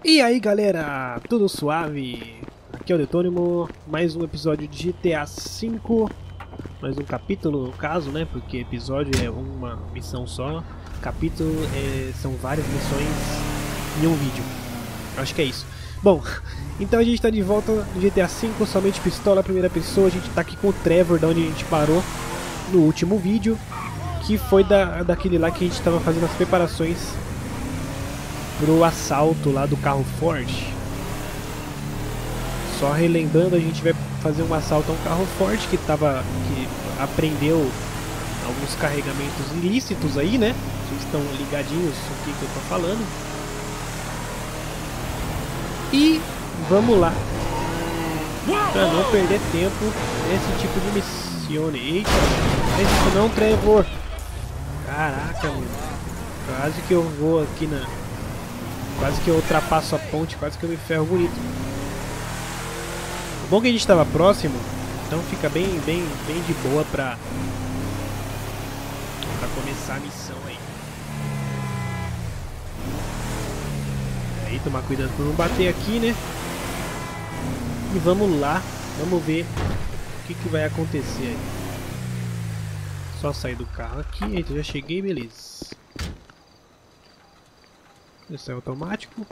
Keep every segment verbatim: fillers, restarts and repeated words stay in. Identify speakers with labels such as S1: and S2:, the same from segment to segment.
S1: E aí galera, tudo suave? Aqui é o Detônimo, mais um episódio de G T A cinco, mais um capítulo no caso, né? Porque episódio é uma missão só, capítulo é, são várias missões em um vídeo. Acho que é isso. Bom, então a gente tá de volta no G T A cinco, somente pistola, primeira pessoa. A gente tá aqui com o Trevor, da onde a gente parou no último vídeo, que foi da, daquele lá que a gente tava fazendo as preparações pro assalto lá do carro Ford. Só relembrando, a gente vai fazer um assalto a um carro Ford que tava, que apreendeu alguns carregamentos ilícitos aí, né? Vocês estão ligadinhos no que, que eu tô falando. E vamos lá, pra não perder tempo nesse tipo de missão. Eita, esse não, Trevor. Caraca, mano. Quase que eu vou aqui na... Quase que eu ultrapasso a ponte, quase que eu me ferro bonito. O bom é que a gente estava próximo, então fica bem, bem, bem de boa pra, pra começar a missão aí. Aí, tomar cuidado pra não bater aqui, né? E vamos lá, vamos ver o que, que vai acontecer aí. Só sair do carro aqui, eita, já cheguei, beleza. Esse é automático.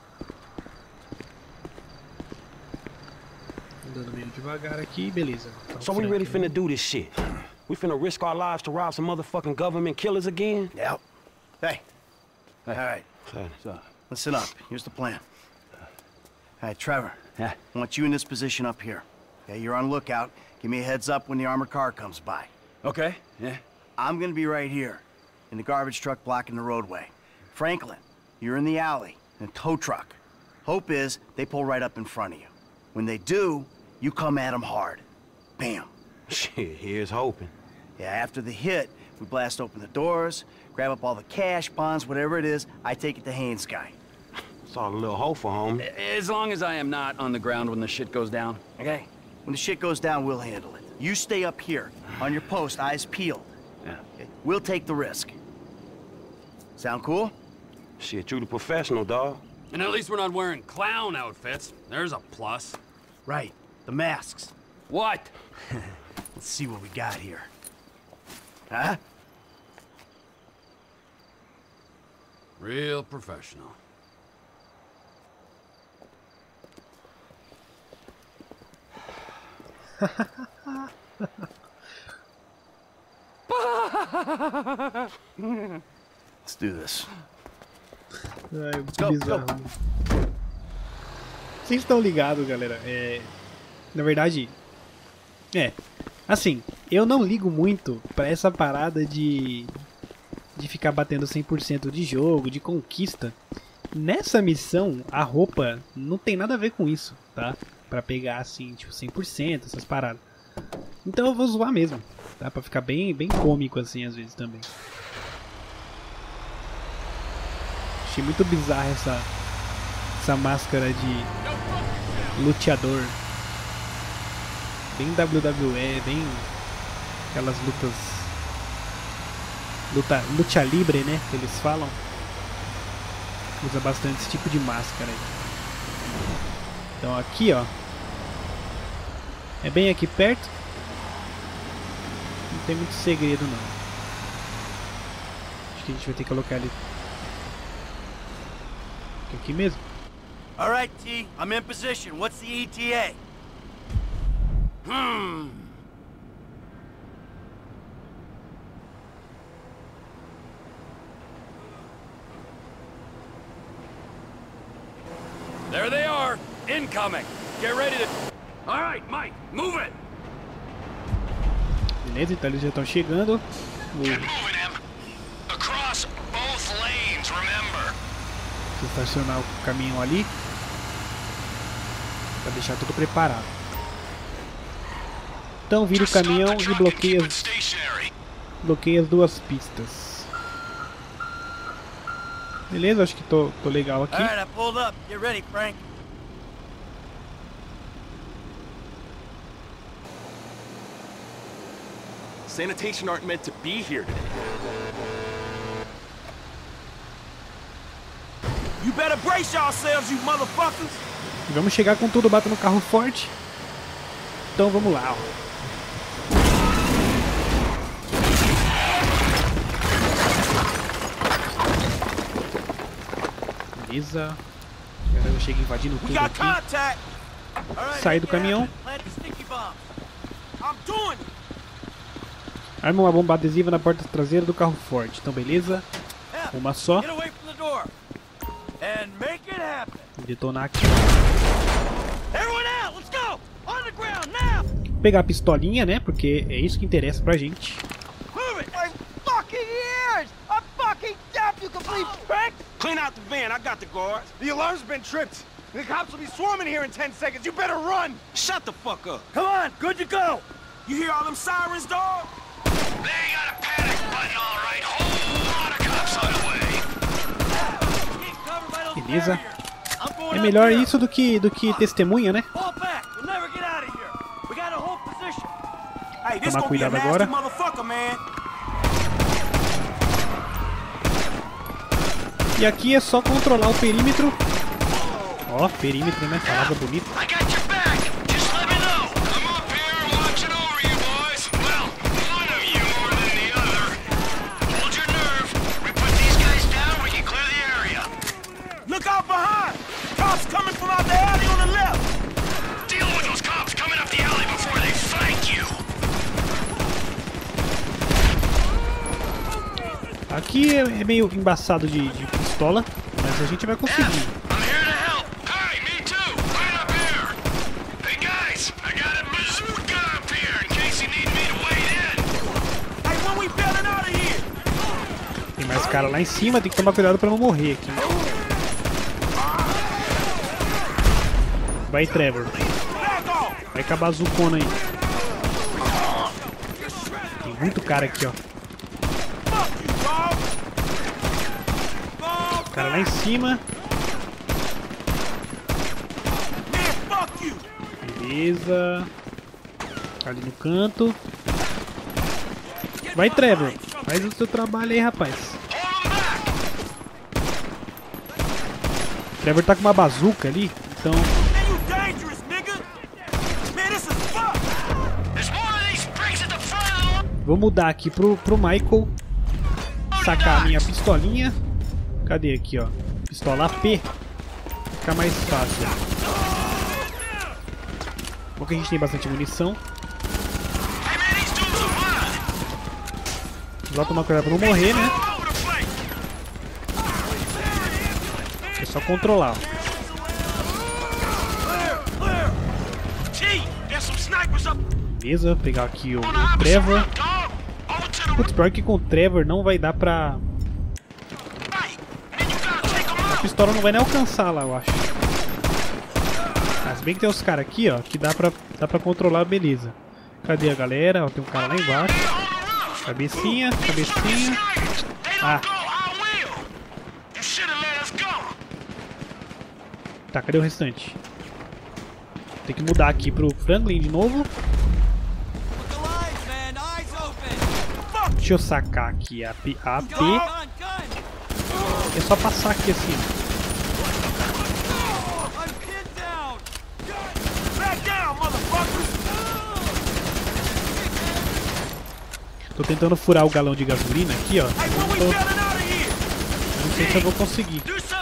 S1: Andando meio devagar aqui, beleza. Tá
S2: So we really finna do this shit? We finna risk our lives to rob some motherfucking government killers again?
S3: Yep. Hey. All right.
S2: So,
S3: Listen up. Here's the plan. All right, Trevor.
S2: Yeah.
S3: I want you in this position up here. Okay, you're on lookout. Give me a heads up when the armored car comes by.
S2: okay, yeah.
S3: I'm gonna be right here, in the garbage truck blocking the roadway. Franklin, you're in the alley, in a tow truck. Hope is they pull right up in front of you. When they do, you come at them hard. Bam.
S2: Shit, here's hoping.
S3: Yeah, after the hit, we blast open the doors, grab up all the cash, bonds, whatever it is, I take it to Haynes guy.
S2: It's all a little hopeful, homie.
S4: As long as I am not on the ground when the shit goes down.
S3: Okay? When the shit goes down, we'll handle it. You stay up here, on your post, eyes peeled.
S2: Yeah.
S3: Okay? We'll take the risk. Sound cool?
S2: Shit, you the professional, dog.
S4: And at least we're not wearing clown outfits. There's a plus.
S3: Right. The masks.
S4: What?
S3: Let's see what we got here. Huh?
S4: Real professional.
S3: Let's do this.
S1: Ai, muito
S3: Go,
S1: bizarro. Vocês estão ligados, galera? É... Na verdade, é. Assim, eu não ligo muito pra essa parada de. de ficar batendo cem por cento de jogo, de conquista. Nessa missão, a roupa não tem nada a ver com isso, tá? Pra pegar assim, tipo, cem por cento, essas paradas. Então eu vou zoar mesmo, tá? Pra ficar bem, bem cômico assim, às vezes também. Achei muito bizarra essa, essa máscara de luteador. Bem W W E, bem aquelas lutas... Luta, luta livre, né? Que eles falam. Usa bastante esse tipo de máscara aí. Então aqui, ó. É bem aqui perto. Não tem muito segredo, não. Acho que a gente vai ter que colocar ali. Aqui mesmo.
S3: All right, T. I'm in position. What's the E T A?
S4: Hmm. There they are. Incoming. Get ready to... All right, Mike, move it.
S1: Beleza, então eles já estão chegando. Vou estacionar o caminhão ali para deixar tudo preparado. Então vira o caminhão e bloqueia as, bloqueia as duas pistas. Beleza, acho que tô, tô legal aqui.
S3: All right, I pulled up. Get ready, Frank.
S5: Sanitation aren't meant to be here today.
S4: You better brace yourselves, you motherfuckers.
S1: E vamos chegar com tudo, bata no carro forte. Então vamos lá, ó. Beleza. Agora eu chego invadindo tudo aqui. Saí do caminhão. Arma uma bomba adesiva na porta traseira do carro forte. Então beleza. Uma só. Detonar aqui. Pegar a pistolinha, né? Porque é isso que interessa pra gente.
S4: Clean out the van, I got the guards. The alarm's been tripped. The cops will be swarming here in ten seconds. You better run! Shut the fuck up. Come on, good to go. You hear all them sirens, dog?
S6: They got a panic button, all right. Whole lot of cops on the way.
S1: Beleza. É melhor isso do que do que testemunha, né? Tomar cuidado agora. E aqui é só controlar o perímetro. Ó, perímetro, né? Palavra bonita.
S4: Look out behind! Cops coming from out the alley on the left!
S6: Deal with those cops coming up the alley before they flank you!
S1: Aqui é meio embaçado de, de pistola, mas a gente vai conseguir.
S6: I'm here to help! Hey, me too! Right up here! Hey guys, I got a bazooka up here in case you need me to wade in!
S4: Hey, when we bailing out of here?
S1: Tem mais cara lá em cima, tem que tomar cuidado pra não morrer aqui. Vai, Trevor. Vai com a bazucona aí. Tem muito cara aqui, ó. O cara lá em cima. Beleza. Ali no canto. Vai, Trevor. Faz o seu trabalho aí, rapaz. Trevor tá com uma bazuca ali, então... Vou mudar aqui pro, pro Michael sacar a minha pistolinha. Cadê aqui, ó? Pistola A P. Fica mais fácil. Bom que a gente tem bastante munição. Vou tomar cuidado pra não morrer, né? É só controlar, ó. Beleza, pegar aqui o, o Trevor. Putz, pior que com o Trevor não vai dar pra... A pistola não vai nem alcançar lá, eu acho. Mas bem que tem os caras aqui, ó, que dá pra, dá pra controlar, beleza. Cadê a galera? Ó, tem um cara lá embaixo. Cabecinha, cabecinha. Ah. Tá, cadê o restante? Tem que mudar aqui pro Franklin de novo. Deixa eu sacar aqui a P. A P. É só passar aqui assim. Tô tentando furar o galão de gasolina aqui, ó. Não, tô... Não sei se eu vou conseguir.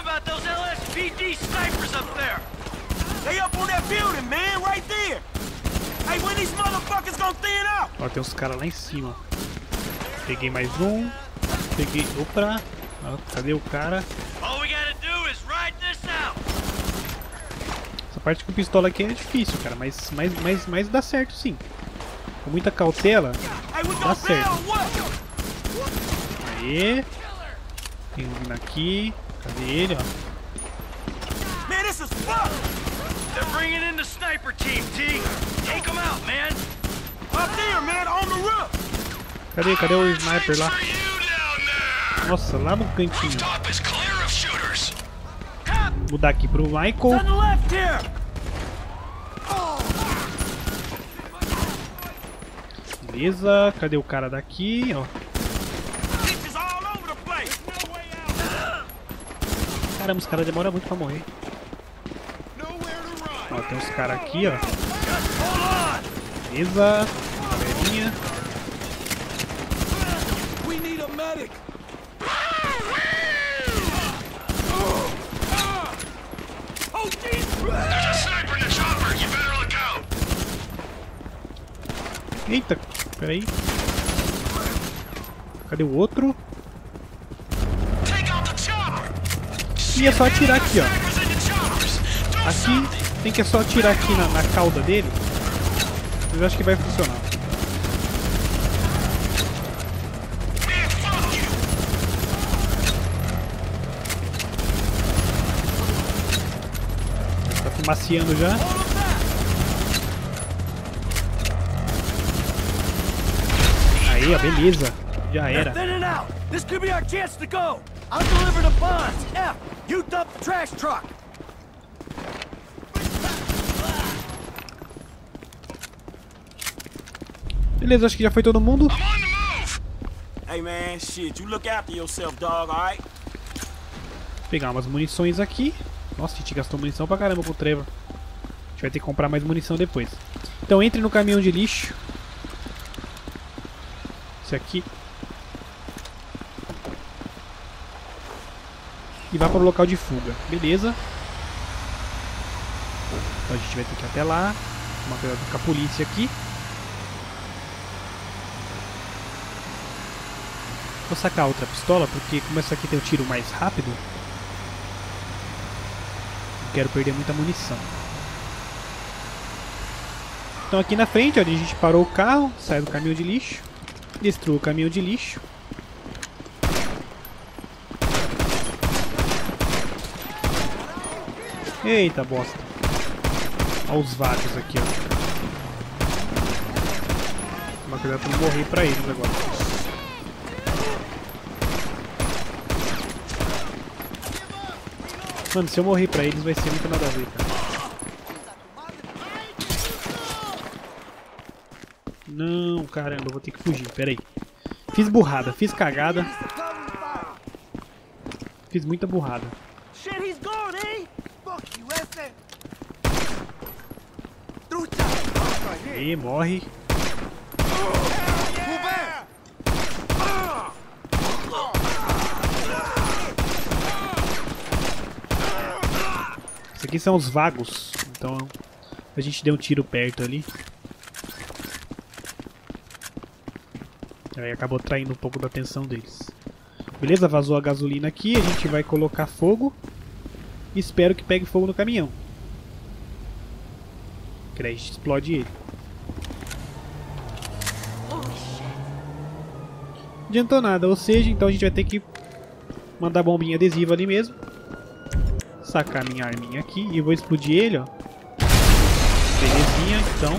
S1: Ó, tem uns caras lá em cima. Peguei mais um. Peguei. Opa! Ó, cadê o cara? Essa parte com pistola aqui é difícil, cara, mas, mas, mas, mas dá certo sim. Com muita cautela, dá certo. Aê! Tem um vindo aqui. Cadê ele, ó?
S6: They're bringing in the sniper team, T. Take them out, man.
S4: Up there, man, on the roof.
S1: Cadê, cadê o sniper lá? Nossa, lá no cantinho. Vou mudar aqui pro Michael. Beleza, cadê o cara daqui, ó? Caramba, os caras demoram muito pra morrer. Ó, tem uns caras aqui, ó. Beleza. Galerinha. Eita, peraí. Cadê o outro? E é só atirar aqui, ó. Aqui, tem que é só atirar aqui na, na cauda dele. Eu acho que vai funcionar. Tá fumaciando já. Aí, ó, beleza. Já era.
S3: This could be our chance to go. I'll deliver the bonds. F, you dump the trash truck.
S1: Beleza, acho que já foi todo mundo.
S4: Hey man, shit, you look after yourself, dog, alright?
S1: Vou pegar umas munições aqui. Nossa, a gente gastou munição pra caramba com o Trevor. A gente vai ter que comprar mais munição depois. Então entre no caminhão de lixo. Esse aqui. E vá para o local de fuga. Beleza. Então a gente vai ter que ir até lá. Tomar cuidado com a polícia aqui. Vou sacar outra pistola, porque como essa aqui tem o tiro mais rápido, não quero perder muita munição. Então aqui na frente, onde a gente parou o carro, sai do caminhão de lixo, destrua o caminhão de lixo. Eita bosta. Olha os vagos aqui, ó. Tomar cuidado pra não morrer pra eles agora. Mano, se eu morrer pra eles vai ser muito nada a ver, cara. Não, caramba, eu vou ter que fugir, pera aí. Fiz burrada, fiz cagada. Fiz muita burrada. E morre. Isso aqui são os vagos. Então a gente deu um tiro perto ali. Aí acabou traindo um pouco da atenção deles. Beleza, vazou a gasolina aqui. A gente vai colocar fogo. E espero que pegue fogo no caminhão. Que daí a gente explode ele. Não adiantou nada, ou seja, então a gente vai ter que mandar bombinha adesiva ali mesmo. Sacar minha arminha aqui e vou explodir ele, ó. Belezinha, então.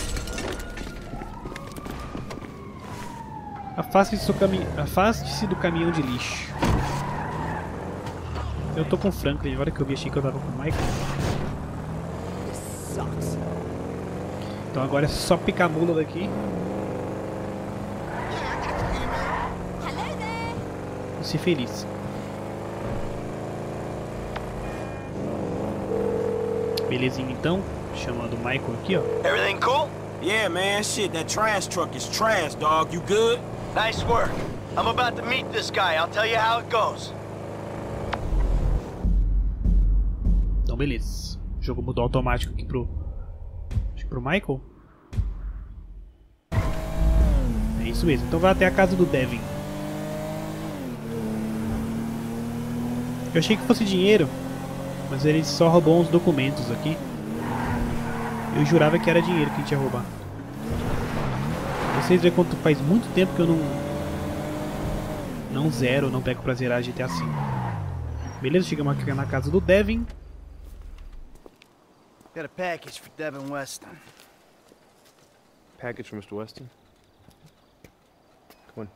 S1: Afaste-se do, cami... Afaste-se do caminhão de lixo. Eu tô com o Franklin, agora que eu vi achei que eu tava com o Michael. Então agora é só picar a mula daqui. E ser feliz. Belezinha então, chamando o Michael aqui, ó.
S3: Everything cool?
S4: Yeah, man, shit, that trash truck is trash, dog. You good?
S3: Nice work. I'm about to meet this guy. I'll tell you how it goes.
S1: Então beleza. O jogo mudou automático aqui pro... Acho que pro Michael. É isso mesmo. Então vai até a casa do Devin. Eu achei que fosse dinheiro, mas ele só roubou uns documentos aqui. Eu jurava que era dinheiro que a gente ia roubar. Vocês veem quanto faz muito tempo que eu não... Não zero, não pego pra zerar G T A cinco. Beleza, chegamos aqui na casa do Devin.
S3: Got a package for Devin Weston.
S5: Package for Mister Weston? Come on.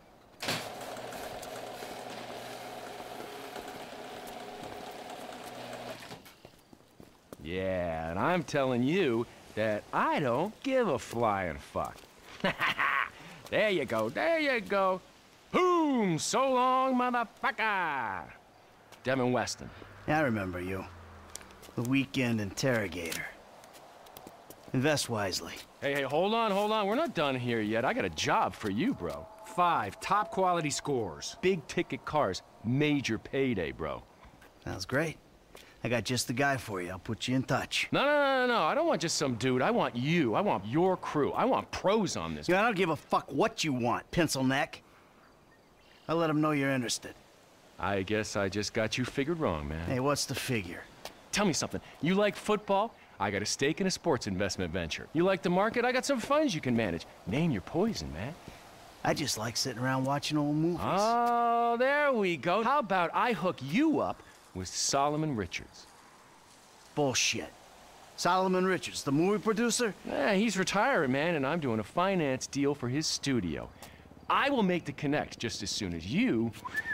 S6: Yeah, and I'm telling you that I don't give a flying fuck. There you go, there you go. Boom! So long, motherfucker! Devin Weston.
S3: Yeah, I remember you. The weekend interrogator. Invest wisely.
S5: Hey, hey, hold on, hold on. We're not done here yet. I got a job for you, bro. Five top quality scores. Big ticket cars. Major payday, bro.
S3: Sounds great. I got just the guy for you. I'll put you in touch.
S5: No, no, no, no, no. I don't want just some dude. I want you. I want your crew. I want pros on this.
S3: Yeah, I don't give a fuck what you want, pencil neck. I'll let him know you're interested.
S5: I guess I just got you figured wrong, man.
S3: Hey, what's the figure?
S5: Tell me something. You like football? I got a stake in a sports investment venture. You like the market? I got some funds you can manage. Name your poison, man.
S3: I just like sitting around watching old movies.
S5: Oh, there we go. How about I hook you up with Solomon Richards?
S3: Bullshit. Solomon Richards, the movie producer?
S5: Yeah, he's retiring, man, and I'm doing a finance deal for his studio. I will make the connect just as soon as you...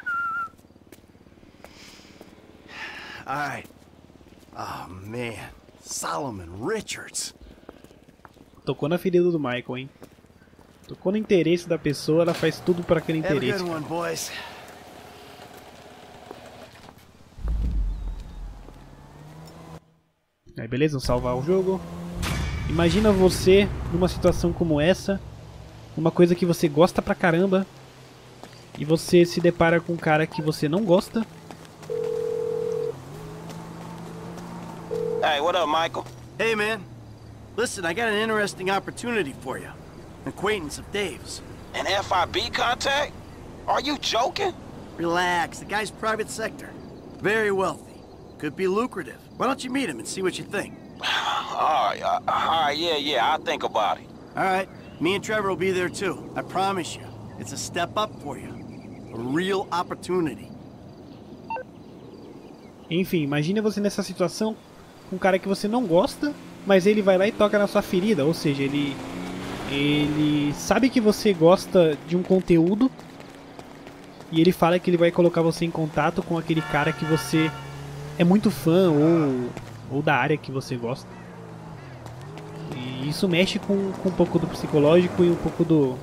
S3: All right. Oh, man. Solomon Richards.
S1: Tocou na ferida do Michael, hein? Tocou no interesse da pessoa, ela faz tudo para aquele interesse.
S3: Have a good one, boys.
S1: Aí, beleza, vamos salvar o jogo. Imagina você numa situação como essa, uma coisa que você gosta pra caramba, e você se depara com um cara que você não gosta.
S4: Hey, what up, Michael?
S3: Hey, man. Listen, I got an interesting opportunity for you. An acquaintance of Dave's.
S4: An F I B contact? Are you joking?
S3: Relax, the guy's private sector. Very wealthy. Could be lucrative. Why don't you meet him and see what you think?
S4: all right, uh, all right, yeah, yeah, I'll think about it.
S3: All right, me and Trevor will be there too. I promise you. It's a step up for you. A real opportunity.
S1: Enfim, imagina você nessa situação com um cara que você não gosta, mas ele vai lá e toca na sua ferida, ou seja, ele ele sabe que você gosta de um conteúdo e ele fala que ele vai colocar você em contato com aquele cara que você é muito fã ou, ou da área que você gosta. E isso mexe com, com um pouco do psicológico e um pouco do...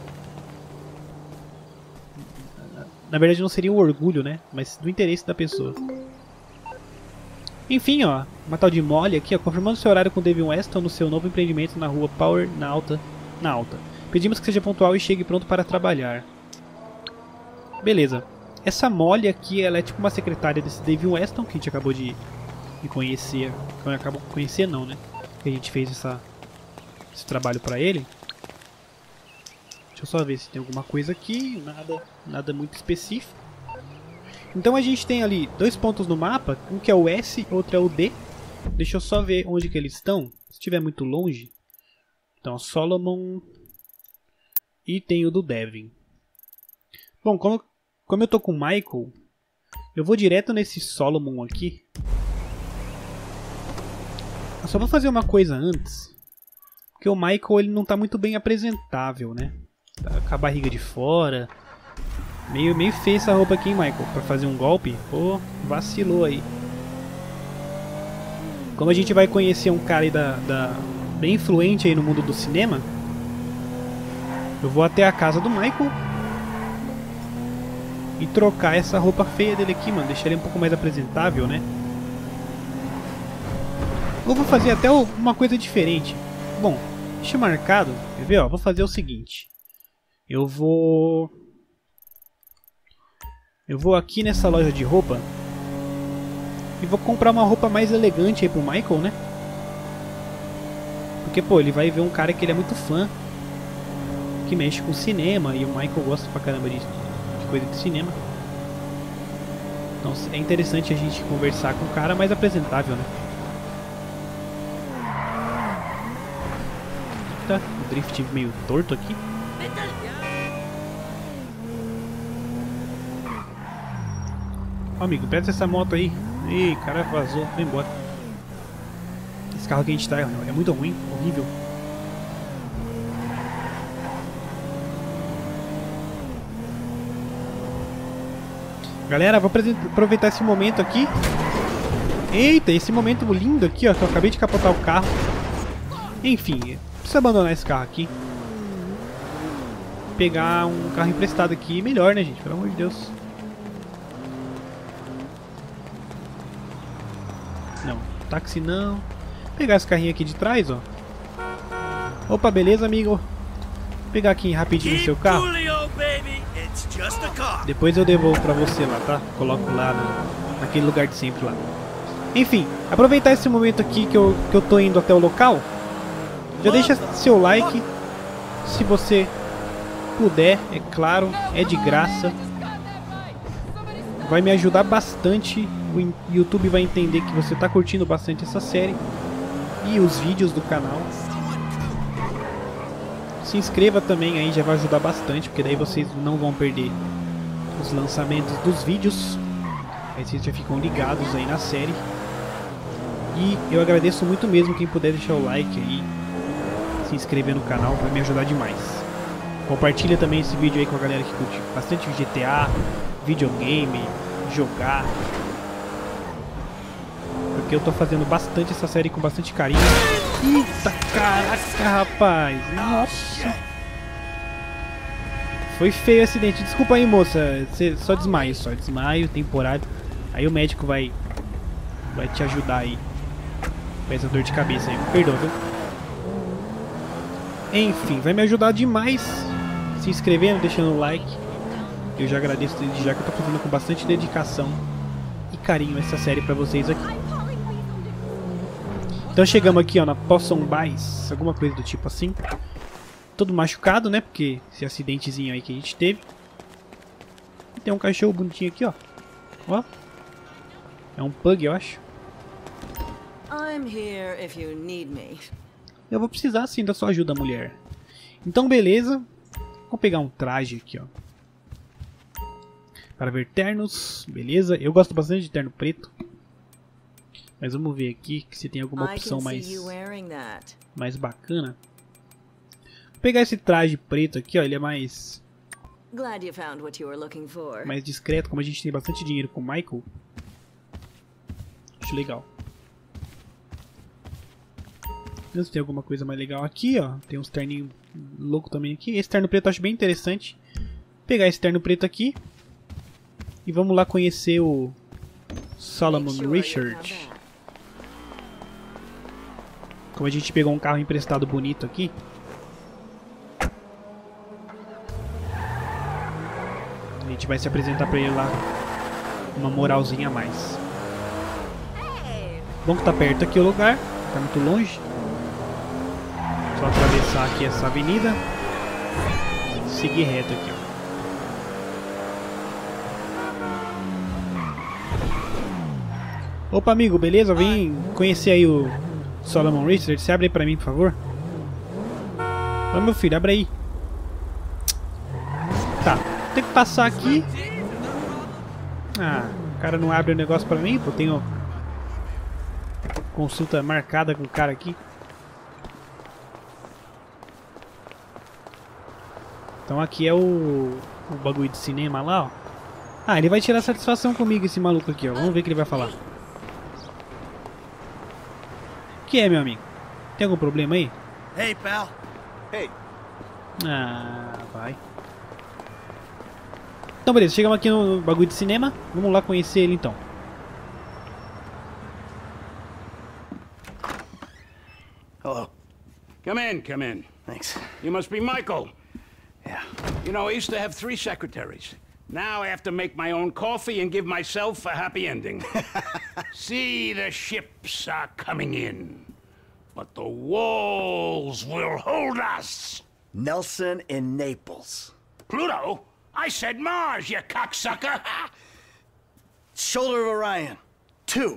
S1: Na verdade não seria o orgulho, né? Mas do interesse da pessoa. Enfim, ó, uma tal de Molly aqui, ó, confirmando seu horário com David Weston no seu novo empreendimento na rua Power, na Alta. Na Alta. Pedimos que seja pontual e chegue pronto para trabalhar. Beleza. Essa Molly aqui, ela é tipo uma secretária desse David Weston, que a gente acabou de, de conhecer. Acabou de conhecer não, né? Que a gente fez essa, esse trabalho pra ele. Deixa eu só ver se tem alguma coisa aqui. Nada, nada muito específico. Então a gente tem ali dois pontos no mapa, um que é o S, outro é o D. Deixa eu só ver onde que eles estão, se estiver muito longe. Então, Solomon e tem o do Devin. Bom, como, como eu tô com o Michael, eu vou direto nesse Solomon aqui. Eu só vou fazer uma coisa antes, porque o Michael ele não tá muito bem apresentável, né? Tá com a barriga de fora. Meio, meio feia essa roupa aqui, hein, Michael? Pra fazer um golpe? Pô, vacilou aí. Como a gente vai conhecer um cara aí da, da, bem influente aí no mundo do cinema, eu vou até a casa do Michael e trocar essa roupa feia dele aqui, mano. Deixar ele um pouco mais apresentável, né? Eu vou fazer até uma coisa diferente. Bom, deixa marcado. Quer ver, ó? Vou fazer o seguinte. Eu vou... Eu vou aqui nessa loja de roupa e vou comprar uma roupa mais elegante aí pro Michael, né? Porque, pô, ele vai ver um cara que ele é muito fã, que mexe com cinema, e o Michael gosta pra caramba de, de coisa de cinema. Então é interessante a gente conversar com um cara mais apresentável, né? Eita, o drift meio torto aqui. Ó, amigo, presta essa moto aí. Ih, cara vazou, foi embora. Esse carro que a gente tá é muito ruim, horrível. Galera, vou aproveitar esse momento aqui. Eita, esse momento lindo aqui, ó, que eu acabei de capotar o carro. Enfim, preciso abandonar esse carro aqui. Pegar um carro emprestado aqui, melhor, né, gente? Pelo amor de Deus. táxi não. Vou pegar esse carrinho aqui de trás, ó. Opa, beleza, amigo? Vou pegar aqui rapidinho o seu carro. Depois eu devolvo pra você lá, tá? Coloco lá no, naquele lugar de sempre lá. Enfim, aproveitar esse momento aqui que eu, que eu tô indo até o local. Já deixa seu like. Se você puder, é claro, é de graça. Vai me ajudar bastante. O YouTube vai entender que você tá curtindo bastante essa série e os vídeos do canal. Se inscreva também aí, já vai ajudar bastante, porque daí vocês não vão perder os lançamentos dos vídeos. Aí vocês já ficam ligados aí na série. E eu agradeço muito mesmo quem puder deixar o like aí, se inscrever no canal, vai me ajudar demais. Compartilha também esse vídeo aí com a galera que curte bastante G T A, videogame, jogar. Porque eu tô fazendo bastante essa série com bastante carinho. Eita, caraca, rapaz. Nossa. Foi feio o acidente. Desculpa aí, moça. Você só desmaio, só desmaio temporário. Aí o médico vai vai te ajudar aí com essa dor de cabeça aí. Perdão, viu? Enfim, vai me ajudar demais se inscrevendo, deixando o like. Eu já agradeço desde já que eu tô fazendo com bastante dedicação e carinho essa série pra vocês aqui. Então chegamos aqui, ó, na Possum Base, alguma coisa do tipo assim. Todo machucado, né? Porque esse acidentezinho aí que a gente teve. E tem um cachorro bonitinho aqui, ó. Ó. É um pug, eu acho.
S7: I'm here if you need me.
S1: Eu vou precisar sim da sua ajuda, mulher. Então, beleza. Vou pegar um traje aqui, ó. Para ver ternos, beleza. Eu gosto bastante de terno preto. Mas vamos ver aqui se tem alguma opção mais, mais bacana. Vou pegar esse traje preto aqui, ó. Ele é mais... mais discreto, como a gente tem bastante dinheiro com o Michael. Acho legal. Vamos ver se tem alguma coisa mais legal aqui, ó. Tem uns terninhos loucos também aqui. Esse terno preto eu acho bem interessante. Vou pegar esse terno preto aqui. E vamos lá conhecer o Solomon Richard. Como a gente pegou um carro emprestado bonito aqui. A gente vai se apresentar pra ele lá. Uma moralzinha a mais. Bom que tá perto aqui o lugar. Tá muito longe. Só atravessar aqui essa avenida. Seguir reto aqui, ó. Opa, amigo, beleza? Eu vim conhecer aí o Solomon Richard. Você abre aí pra mim, por favor? Ô, meu filho, abre aí. Tá, tem que passar aqui. Ah, o cara não abre o negócio pra mim. Eu tenho consulta marcada com o cara aqui. Então aqui é o, o bagulho de cinema lá, ó. Ah, ele vai tirar satisfação comigo, esse maluco aqui, ó. Vamos ver o que ele vai falar. O que é, meu amigo? Tem algum problema aí?
S3: Hey, pal. Hey.
S1: Ah, vai. Então, beleza. Chegamos aqui no bagulho de cinema. Vamos lá conhecer ele, então.
S3: Hello.
S8: Come in, come in.
S3: Thanks.
S8: You must be Michael.
S3: Yeah.
S8: You know, I used to have three secretaries. Now I have to make my own coffee and give myself a happy ending. See, the ships are coming in, but the walls will hold us.
S3: Nelson in Naples.
S8: Pluto? I said Mars, you cocksucker.
S3: Shoulder of Orion. Two.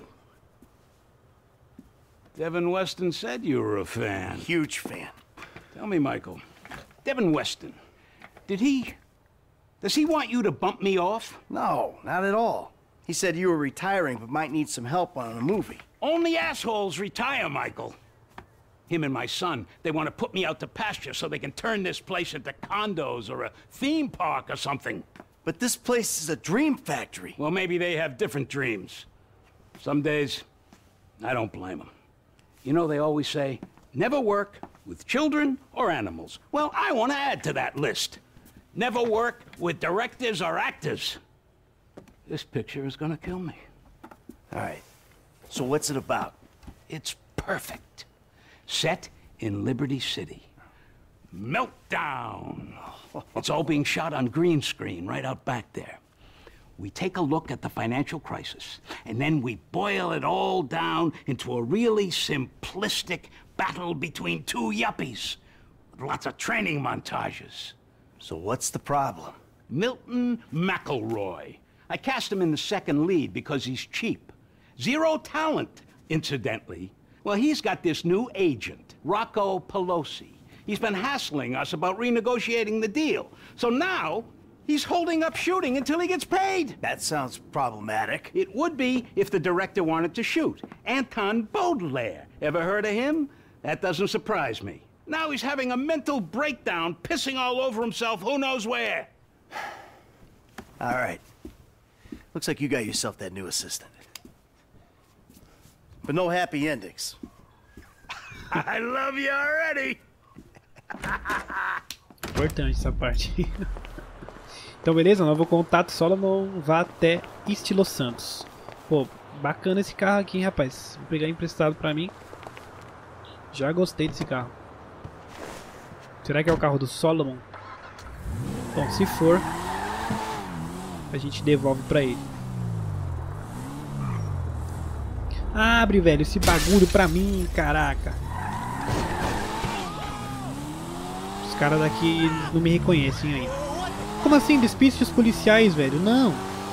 S8: Devin Weston said you were a fan.
S3: Huge fan.
S8: Tell me, Michael, Devin Weston, did he... Does he want you to bump me off?
S3: No, not at all. He said you were retiring but might need some help on a movie.
S8: Only assholes retire, Michael. Him and my son, they want to put me out to pasture so they can turn this place into condos or a theme park or something.
S3: But this place is a dream factory.
S8: Well, maybe they have different dreams. Some days, I don't blame them. You know, they always say, never work with children or animals. Well, I want to add to that list. Never work with directors or actors. This picture is gonna kill me.
S3: All right. So what's it about?
S8: It's perfect. Set in Liberty City. Meltdown. It's all being shot on green screen right out back there. We take a look at the financial crisis, and then we boil it all down into a really simplistic battle between two yuppies. With lots of training montages.
S3: So what's the problem?
S8: Milton McElroy. I cast him in the second lead because he's cheap. Zero talent, incidentally. Well, he's got this new agent, Rocco Pelosi. He's been hassling us about renegotiating the deal. So now, he's holding up shooting until he gets paid.
S3: That sounds problematic.
S8: It would be if the director wanted to shoot. Anton Baudelaire. Ever heard of him? That doesn't surprise me. Now he's having a mental breakdown, pissing all over himself who knows where.
S3: All right. Looks like you got yourself that new assistant. But no happy endings.
S8: I love you already.
S1: Importante essa parte. Então beleza, novo contato, Solomon vá até East Los Santos. Pô, bacana esse carro aqui, hein, rapaz. Vou pegar emprestado pra mim. Já gostei desse carro. Será que é o carro do Solomon? Bom, se for, a gente devolve pra ele. Abre, velho, esse bagulho pra mim, caraca. Os caras daqui não me reconhecem ainda. Como assim? Despiste os policiais, velho? Não.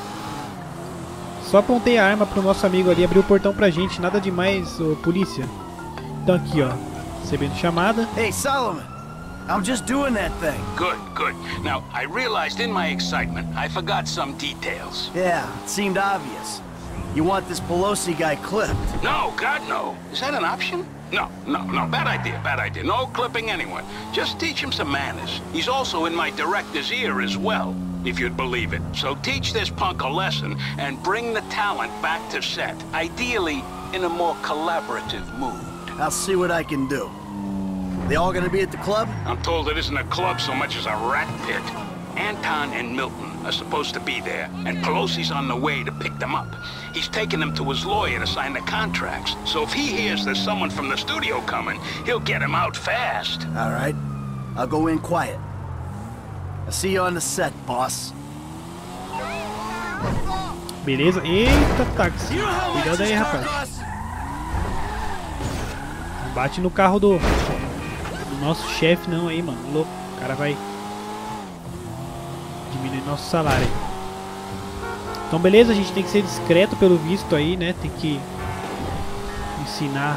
S1: Só apontei a arma pro nosso amigo ali abrir o portão pra gente. Nada demais, ô, polícia. Então aqui, ó. Recebendo chamada.
S3: Hey, Solomon. I'm just doing that thing.
S8: Good, good. Now, I realized in my excitement, I forgot some details.
S3: Yeah, it seemed obvious. You want this Pelosi guy clipped.
S8: No, God, no. Is that an option? No, no, no. Bad idea, bad idea. No clipping anyone. Just teach him some manners. He's also in my director's ear as well, if you'd believe it. So teach this punk a lesson and bring the talent back to set. Ideally, in a more collaborative mood.
S3: I'll see what I can do. They all gonna be at the club?
S8: I'm told it isn't a club so much as a rat pit. Anton and Milton are supposed to be there, and Pelosi's on the way to pick them up. He's taking them to his lawyer to sign the contracts. So if he hears there's someone from the studio coming, he'll get him out fast.
S3: All right. I'll go in quiet. I'll see you on the set, boss.
S1: Beleza? Eita, táxi. Cuidado aí, rapaz. Não bate no carro do, do nosso chefe não aí, mano. Louco. O cara vai diminuir nosso salário. Então beleza, a gente tem que ser discreto pelo visto aí, né? Tem que ensinar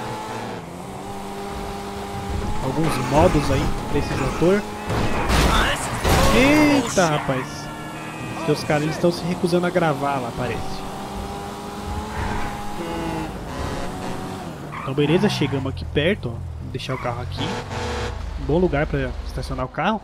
S1: alguns modos aí pra esses atores. Eita, rapaz. Porque os caras estão se recusando a gravar lá, parece. Então beleza, chegamos aqui perto, ó. Vou deixar o carro aqui. Um bom lugar pra estacionar o carro.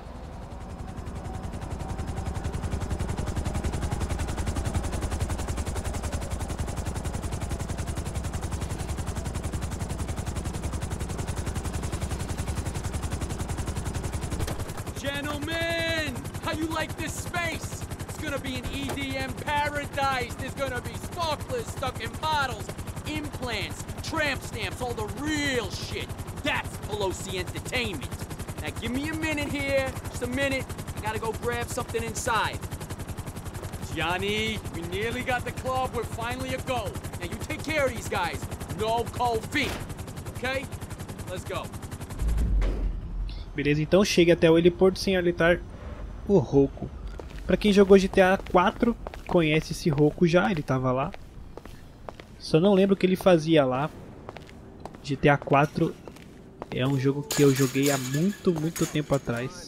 S9: Gentlemen, how you like this space? It's gonna be an E D M paradise. There's gonna be sparklers stuck in bottles, implants, tramp stamps, all the real shit. That's Pelosi Entertainment. Now give me a minute here, just a minute. I gotta go grab something inside. Johnny, we nearly got the club. We're finally a go. Now you take care of these guys. No cold feet. Okay? Let's go.
S1: Beleza, então chegue até o heliporto sem alertar o Rocco. Pra quem jogou G T A quatro, conhece esse Rocco já, ele tava lá. Só não lembro o que ele fazia lá. G T A quatro é um jogo que eu joguei há muito, muito tempo atrás.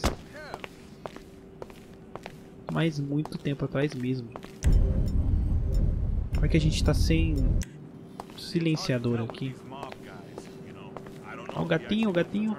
S1: Mas muito tempo atrás mesmo. Como é que a gente tá sem silenciador aqui? Ó o gatinho, o gatinho.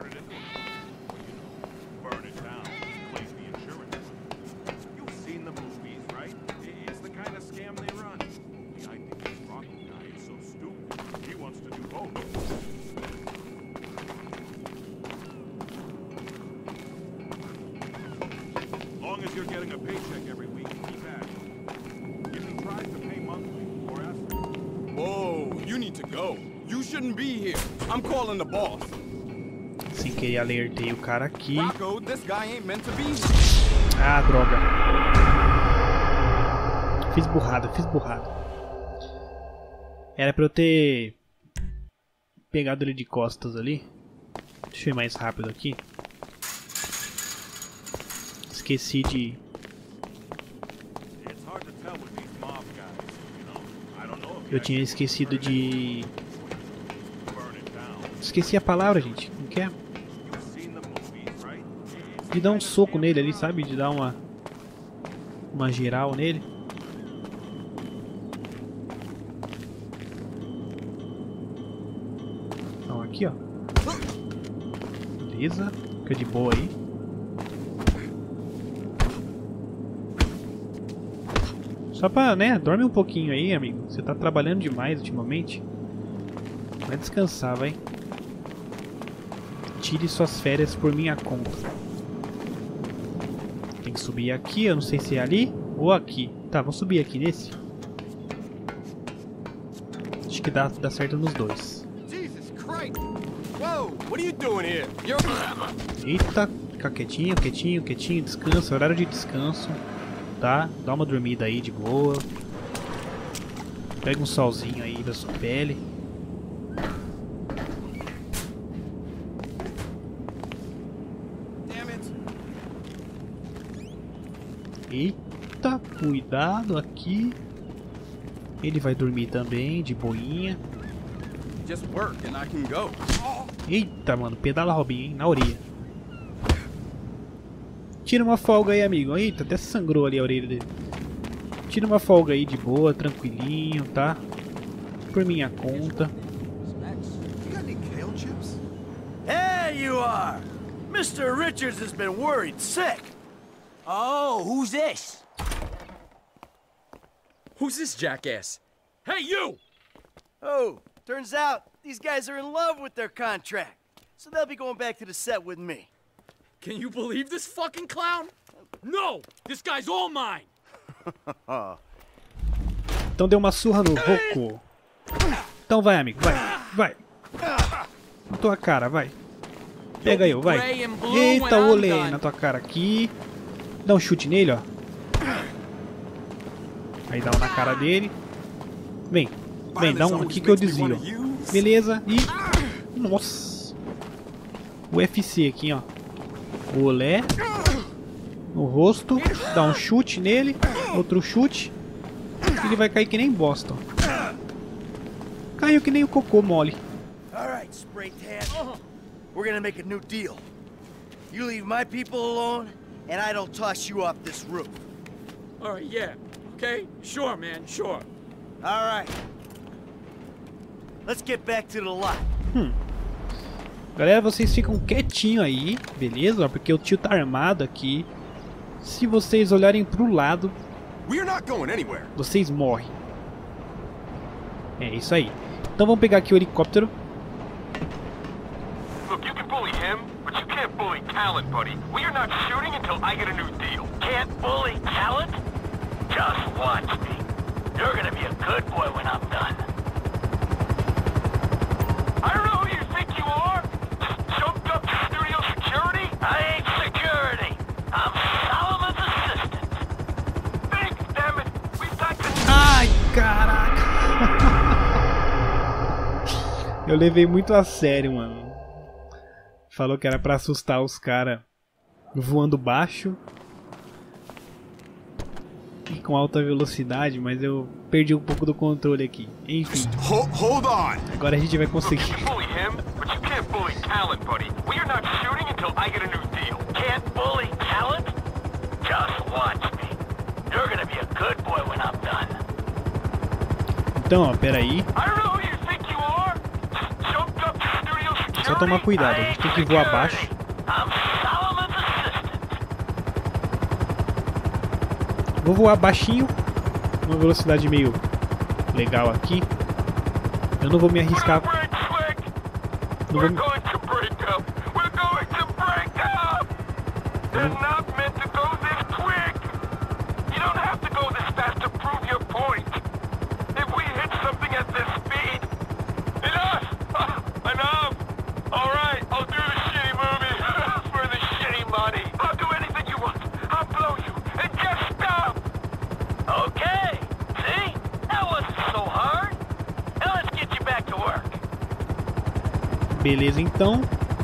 S4: shouldn't be here. I'm calling the boss.
S1: Sem querer alertei o cara aqui.
S4: Rocco, this guy ain't meant to be here.
S1: Ah, droga. Fiz burrada, fiz burrada. Era pra eu ter pegado ele de costas ali. Deixa eu ir mais rápido aqui. Esqueci de... Eu tinha esquecido de... Esqueci a palavra, gente. Não quer? De dar um soco nele ali, sabe? De dar uma... Uma geral nele. Então aqui, ó. Beleza. Fica de boa aí. Só pra, né? Dorme um pouquinho aí, amigo. Você tá trabalhando demais ultimamente. Vai descansar, vai. Tire suas férias por minha conta. Tem que subir aqui, eu não sei se é ali ou aqui. Tá, vou subir aqui nesse. Acho que dá, dá certo nos dois. Eita, fica quietinho, quietinho, quietinho, descanso, horário de descanso. Tá? Dá uma dormida aí de boa. Pega um solzinho aí da sua pele. Eita, cuidado aqui. Ele vai dormir também, de boinha. Eita, mano, pedala Robinho, hein? Na orelha. Tira uma folga aí, amigo. Eita, até sangrou ali a orelha dele. Tira uma folga aí de boa, tranquilinho, tá? Por minha conta.
S3: There you are! Mister Richards has been worried sick.
S9: Oh, who's this? Who's this jackass? Hey, you!
S3: Oh, turns out these guys are in love with their contract. So they'll be going back to the set with me.
S9: Can you believe this fucking clown? No! This guy's all mine!
S1: Então deu uma surra no Rocco. Então vai, amigo, vai, vai. Na tua cara, vai. Pega eu, vai. Eita, olê na tua cara aqui. Dá um chute nele, ó. Aí dá um na cara dele. Vem, vem, dá um aqui que eu desvio. Beleza, e... Nossa. U F C aqui, ó. O olé. No rosto. Dá um chute nele. Outro chute. Ele vai cair que nem bosta, ó. Caiu que nem o cocô mole.
S3: Alright, spray tan. We're gonna make a new deal. You leave my people alone, and I don't toss you off this roof.
S9: Alright, yeah. Okay? Sure, man, sure.
S3: Alright. Let's get back to the lot.
S1: Hum. Galera, vocês ficam quietinho aí, beleza? Porque o tio tá armado aqui. Se vocês olharem pro lado, vocês morrem. É isso aí. Então vamos pegar aqui o helicóptero.
S6: Look, you can bully him, but you can't bully talent, buddy. We are not shooting until I get a new deal. Can't bully talent? Just watch me. You're gonna be a good boy when I'm done. I don't know who you think you are. Just jumped up to studio security? I ain't security. I'm Solomon's assistant. Think, damn it. We've got to...
S1: Ai, caraca. Eu levei muito a sério, mano. Falou que era pra assustar os caras voando baixo e com alta velocidade, mas eu perdi um pouco do controle aqui. Enfim.
S4: Hold on.
S1: Agora a gente vai conseguir.
S6: Bully him, but you can't bully talent, buddy. We are not shooting until I get a new deal. Can't bully talent? Just watch me. You're gonna be a good boy when I'm done.
S1: Então, ó, pera aí.
S6: I don't know who you think you are. Just jumped up to studio security.
S1: Só tomar cuidado, a gente tem que voar baixo.
S6: I'm Solomon's assistant.
S1: Vou voar baixinho, uma velocidade meio legal aqui. Eu não vou me arriscar. Não vou me... Beleza, então.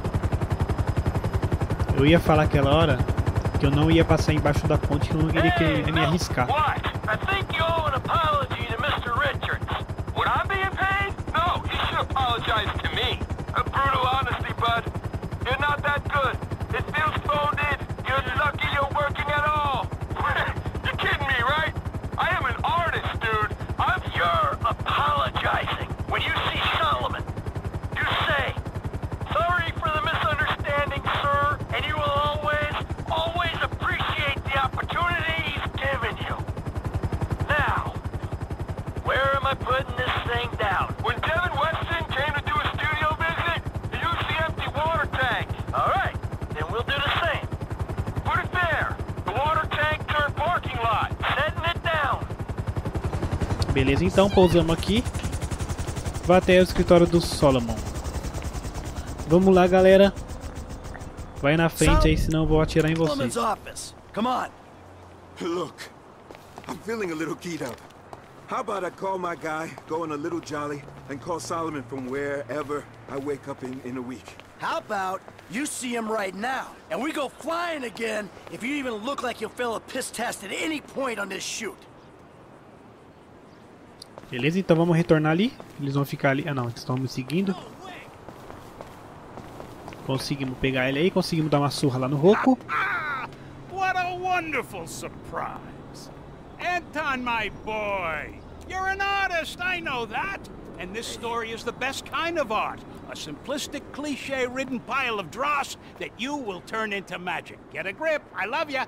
S1: Eu ia falar aquela hora que eu não ia passar embaixo da ponte, que eu não queria que me arriscar.
S6: What? I think you owe an apology to Mister Richards. Would I be paid? No, you should apologize to me. A brutal honesty, bud. You're not that good. It feels phoned in. You're lucky you're working at all. You're kidding me, right? I am an artist, dude. I'm You're apologizing. When you see Solomon, you say, sorry for the misunderstanding, sir, and you will always, always appreciate the opportunity he's given you. Now, where am I putting this thing down? When Devin Weston came to do a studio visit, he used the empty water tank. All right, then we'll do the same. Put it there. The water tank turned parking lot. Setting it down.
S1: Beleza, então pousamos aqui. Vá até o escritório do Solomon. Vamos lá, galera. Vai na frente aí, senão eu vou atirar em vocês.
S3: office. Come on.
S4: Look, I'm feeling a little keyed up. How about I call my guy, go on a little jolly, and call Solomon from wherever I wake up in, in a week?
S3: How about you see him right now, and we go flying again if you even look like you'll fail a piss test at any point on this shoot.
S1: Beleza, então vamos retornar ali. Eles vão ficar ali. Ah não, eles estão me seguindo. Conseguimos pegar ele aí, conseguimos dar uma surra lá no Rocco.
S8: What a wonderful surprise. Anton, my boy. You're an artist, I know that. And this story is the best kind of art. A simplistic, cliche-ridden pile of dross that you will turn into magic. Get a grip. I love ya.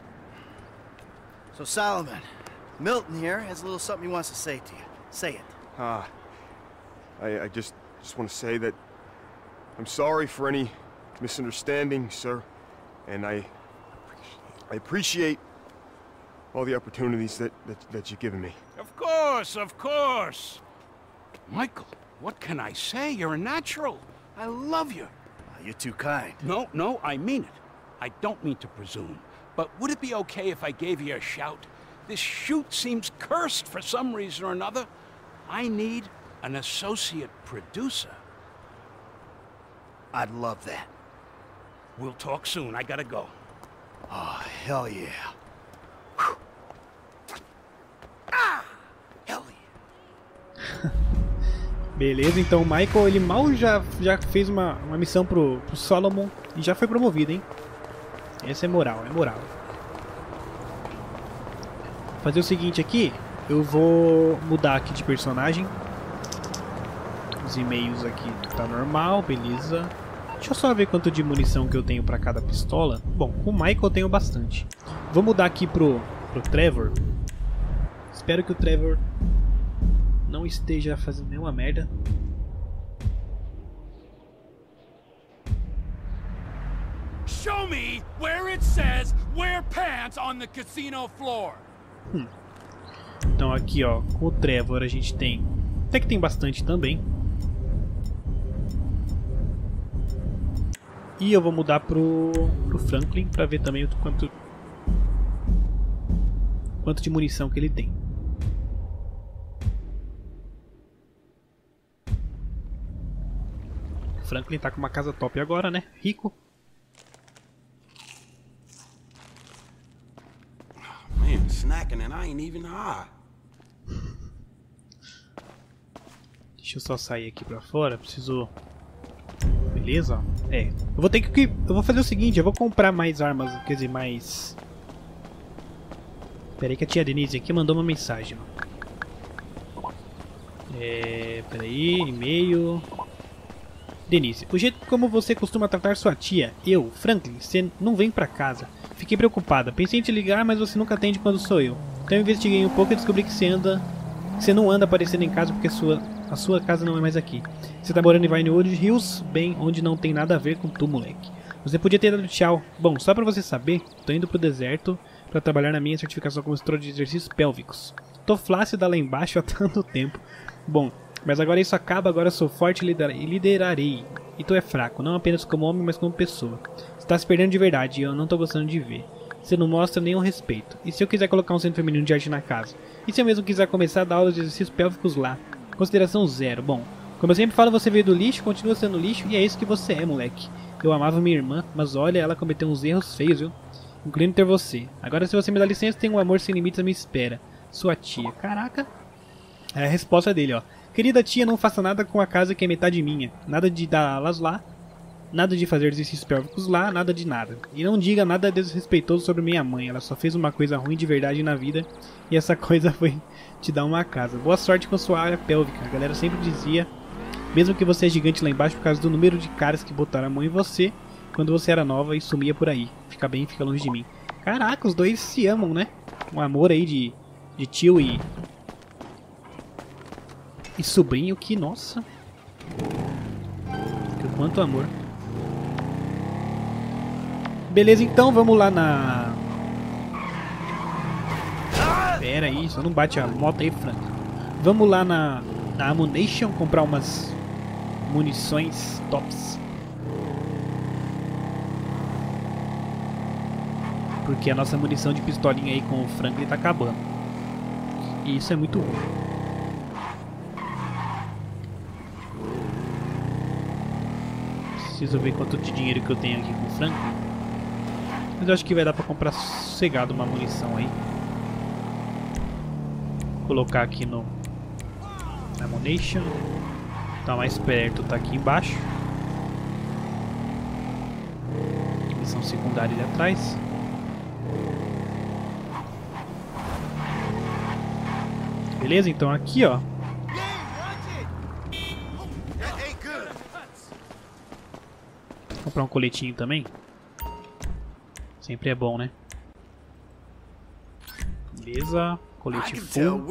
S3: So Solomon, Milton here has a little something he wants to say to you. Say it.
S10: Ah, I, I just, just want to say that I'm sorry for any misunderstanding, sir, and I, I appreciate all the opportunities that, that, that you've given me.
S8: Of course, of course. Michael, what can I say? You're a natural. I love you.
S3: Uh, you're too kind.
S8: No, no, I mean it. I don't mean to presume. But would it be okay if I gave you a shout? This shoot seems cursed for some reason or another. I need an associate producer.
S3: I'd love that.
S8: We'll talk soon. I gotta go.
S3: Oh, hell yeah. Whew. Ah! Hell yeah.
S1: Beleza, então o Michael, ele mal já, já fez uma, uma missão pro, pro Solomon e já foi promovido, hein? Essa é moral, é moral. Vou fazer o seguinte aqui, eu vou mudar aqui de personagem. Os e-mails aqui tá normal, beleza. Deixa eu só ver quanto de munição que eu tenho pra cada pistola. Bom, com o Michael eu tenho bastante. Vou mudar aqui pro, pro Trevor. Espero que o Trevor não esteja fazendo nenhuma merda.
S9: Show me where it says wear pants on the casino floor.
S1: Hum. Então aqui, ó, com o Trevor a gente tem, até que tem bastante também. E eu vou mudar pro, pro Franklin pra ver também o quanto quanto de munição que ele tem. O Franklin tá com uma casa top agora, né? Rico.
S2: Man, snacking and I ain't even high.
S1: Deixa eu só sair aqui pra fora, preciso... Beleza, ó. É, eu vou ter que... Eu vou fazer o seguinte, eu vou comprar mais armas, quer dizer, mais... Pera aí que a tia Denise aqui mandou uma mensagem, ó. É... Pera aí, e-mail... Denise, o jeito como você costuma tratar sua tia, eu, Franklin, você não vem pra casa. Fiquei preocupada, pensei em te ligar, mas você nunca atende quando sou eu. Então eu investiguei um pouco e descobri que você anda... Que você não anda aparecendo em casa porque a sua, a sua casa não é mais aqui. Você tá morando em Vinewood Hills, bem, onde não tem nada a ver com tu, moleque. Você podia ter dado tchau. Bom, só pra você saber, tô indo pro deserto pra trabalhar na minha certificação como instrutor de exercícios pélvicos. Tô flácida lá embaixo há tanto tempo. Bom, mas agora isso acaba, agora eu sou forte e liderarei. E tu é fraco, não apenas como homem, mas como pessoa. Você tá se perdendo de verdade e eu não tô gostando de ver. Você não mostra nenhum respeito. E se eu quiser colocar um centro feminino de arte na casa? E se eu mesmo quiser começar a dar aulas de exercícios pélvicos lá? Consideração zero. Bom, Como eu sempre falo, você veio do lixo, continua sendo lixo e é isso que você é, moleque. Eu amava minha irmã, mas olha, ela cometeu uns erros feios, viu? Incluindo ter você. Agora, se você me dá licença, tem um amor sem limites à minha espera. Sua tia. Caraca. É a resposta dele, ó. Querida tia, não faça nada com a casa que é metade minha. Nada de dar alas lá. Nada de fazer exercícios pélvicos lá. Nada de nada. E não diga nada desrespeitoso sobre minha mãe. Ela só fez uma coisa ruim de verdade na vida. E essa coisa foi te dar uma casa. Boa sorte com sua área pélvica. A galera sempre dizia... Mesmo que você é gigante lá embaixo por causa do número de caras que botaram a mão em você quando você era nova e sumia por aí. Fica bem, fica longe de mim. Caraca, os dois se amam, né? Um amor aí de, de tio e... E sobrinho que, nossa... Que quanto amor. Beleza, então, vamos lá na... Pera aí, só não bate a moto aí, Franco. Vamos lá na, na Ammunition comprar umas... munições tops. Porque a nossa munição de pistolinha aí com o Franklin tá acabando. E isso é muito ruim. Preciso ver quanto de dinheiro que eu tenho aqui com o Franklin. Mas eu acho que vai dar pra comprar sossegado uma munição aí. Vou colocar aqui no... Ammunition. Tá mais perto, tá aqui embaixo. Missão secundária ali atrás. Beleza, então aqui, ó. Vou comprar um coletinho também. Sempre é bom, né? Beleza, colete full.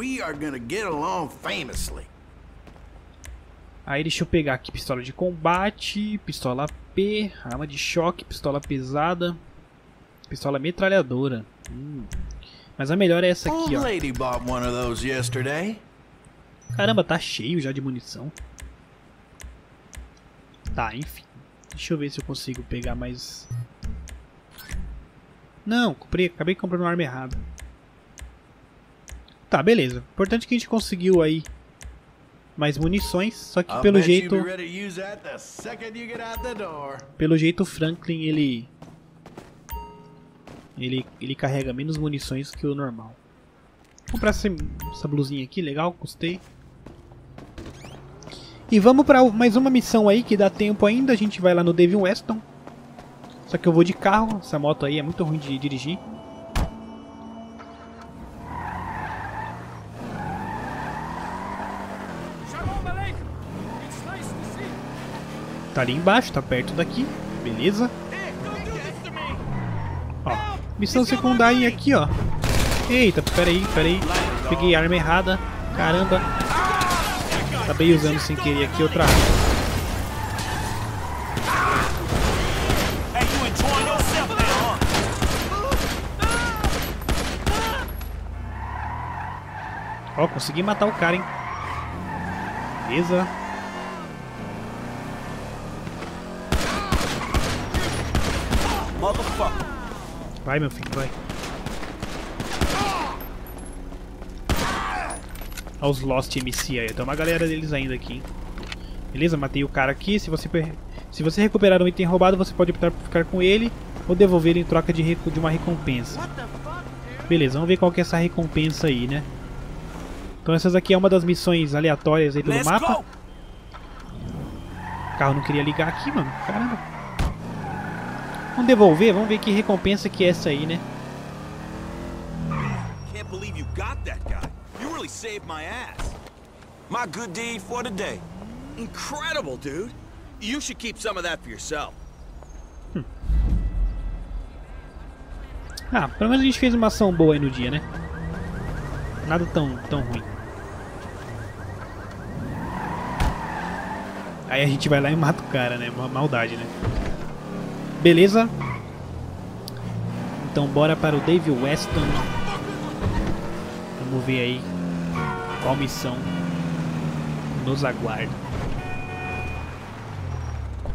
S1: Aí deixa eu pegar aqui pistola de combate, pistola P, arma de choque, pistola pesada, pistola metralhadora. Hum. Mas a melhor é essa aqui, ó. Caramba, tá cheio já de munição. Tá, enfim. Deixa eu ver se eu consigo pegar mais... Não, comprei, acabei comprando uma arma errada. Tá, beleza. Importante que a gente conseguiu aí mais munições, só que pelo jeito... Pelo jeito o Franklin, ele... Ele, ele carrega menos munições que o normal. Vou comprar essa, essa blusinha aqui, legal, gostei. E vamos pra mais uma missão aí, que dá tempo ainda. A gente vai lá no Dave Weston. Só que eu vou de carro, essa moto aí é muito ruim de dirigir. Tá ali embaixo, tá perto daqui, beleza. Ó, missão secundária aqui, ó. Eita, peraí, peraí. Peguei a arma errada, caramba. Acabei usando sem querer aqui outra arma. Ó, consegui matar o cara, hein. Beleza. Vai, meu filho, vai. Olha os Lost M C aí. Tem uma galera deles ainda aqui, hein? Beleza, matei o cara aqui. Se você, se você recuperar um item roubado, você pode optar por ficar com ele ou devolver ele em troca de, de uma recompensa. Beleza, vamos ver qual que é essa recompensa aí, né? Então essas aqui é uma das missões aleatórias aí pelo mapa. O carro não queria ligar aqui, mano. Caramba. Vamos devolver, vamos ver que recompensa que é essa aí, né?
S4: Can't believe you got that guy. You really saved my ass. My good deed for the day. Incredible, dude. You should keep some of that for yourself.
S1: Hum. Ah, pelo menos a gente fez uma ação boa aí no dia, né? Nada tão, tão ruim. Aí a gente vai lá e mata o cara, né? Uma maldade, né? Beleza. Então bora para o Dave Weston. Vamos ver aí qual missão nos aguarda.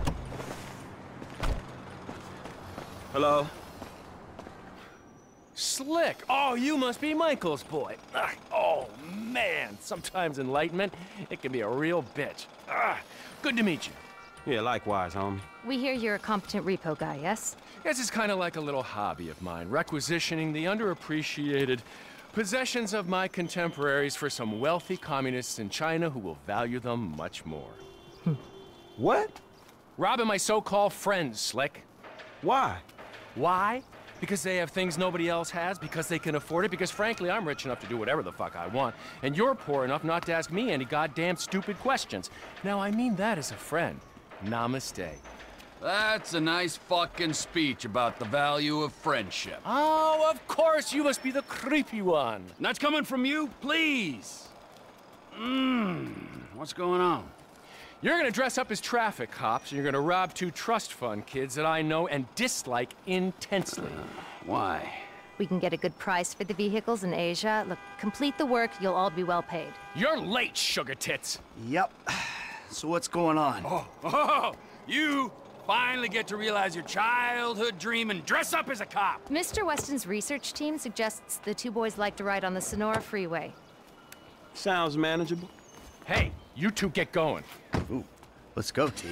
S4: Hello?
S5: Slick. Oh, you must be Michael's boy. Ah, oh, man. Sometimes enlightenment, it can be a real bitch. Ah, good to meet you.
S2: Yeah, likewise, homie.
S11: We hear you're a competent repo guy, yes?
S5: This is kind of like a little hobby of mine, requisitioning the underappreciated possessions of my contemporaries for some wealthy communists in China who will value them much more.
S2: What?
S5: Robbing my so-called friends, Slick.
S2: Why?
S5: Why? Because they have things nobody else has, because they can afford it, because frankly, I'm rich enough to do whatever the fuck I want, and you're poor enough not to ask me any goddamn stupid questions. Now, I mean that as a friend. Namaste.
S9: That's a nice fucking speech about the value of friendship.
S5: Oh, of course, you must be the creepy one.
S9: And that's coming from you? Please. Mmm, what's going on?
S5: You're gonna dress up as traffic cops, and you're gonna rob two trust fund kids that I know and dislike intensely.
S9: Why?
S11: We can get a good price for the vehicles in Asia. Look, complete the work, you'll all be well paid.
S5: You're late, sugar tits.
S3: Yep. So what's going on?
S9: Oh, oh, you finally get to realize your childhood dream and dress up as a cop.
S11: Mister Weston's research team suggests the two boys like to ride on the Sonora Freeway.
S2: Sounds manageable.
S5: Hey, you two get going.
S3: Ooh, let's go, T.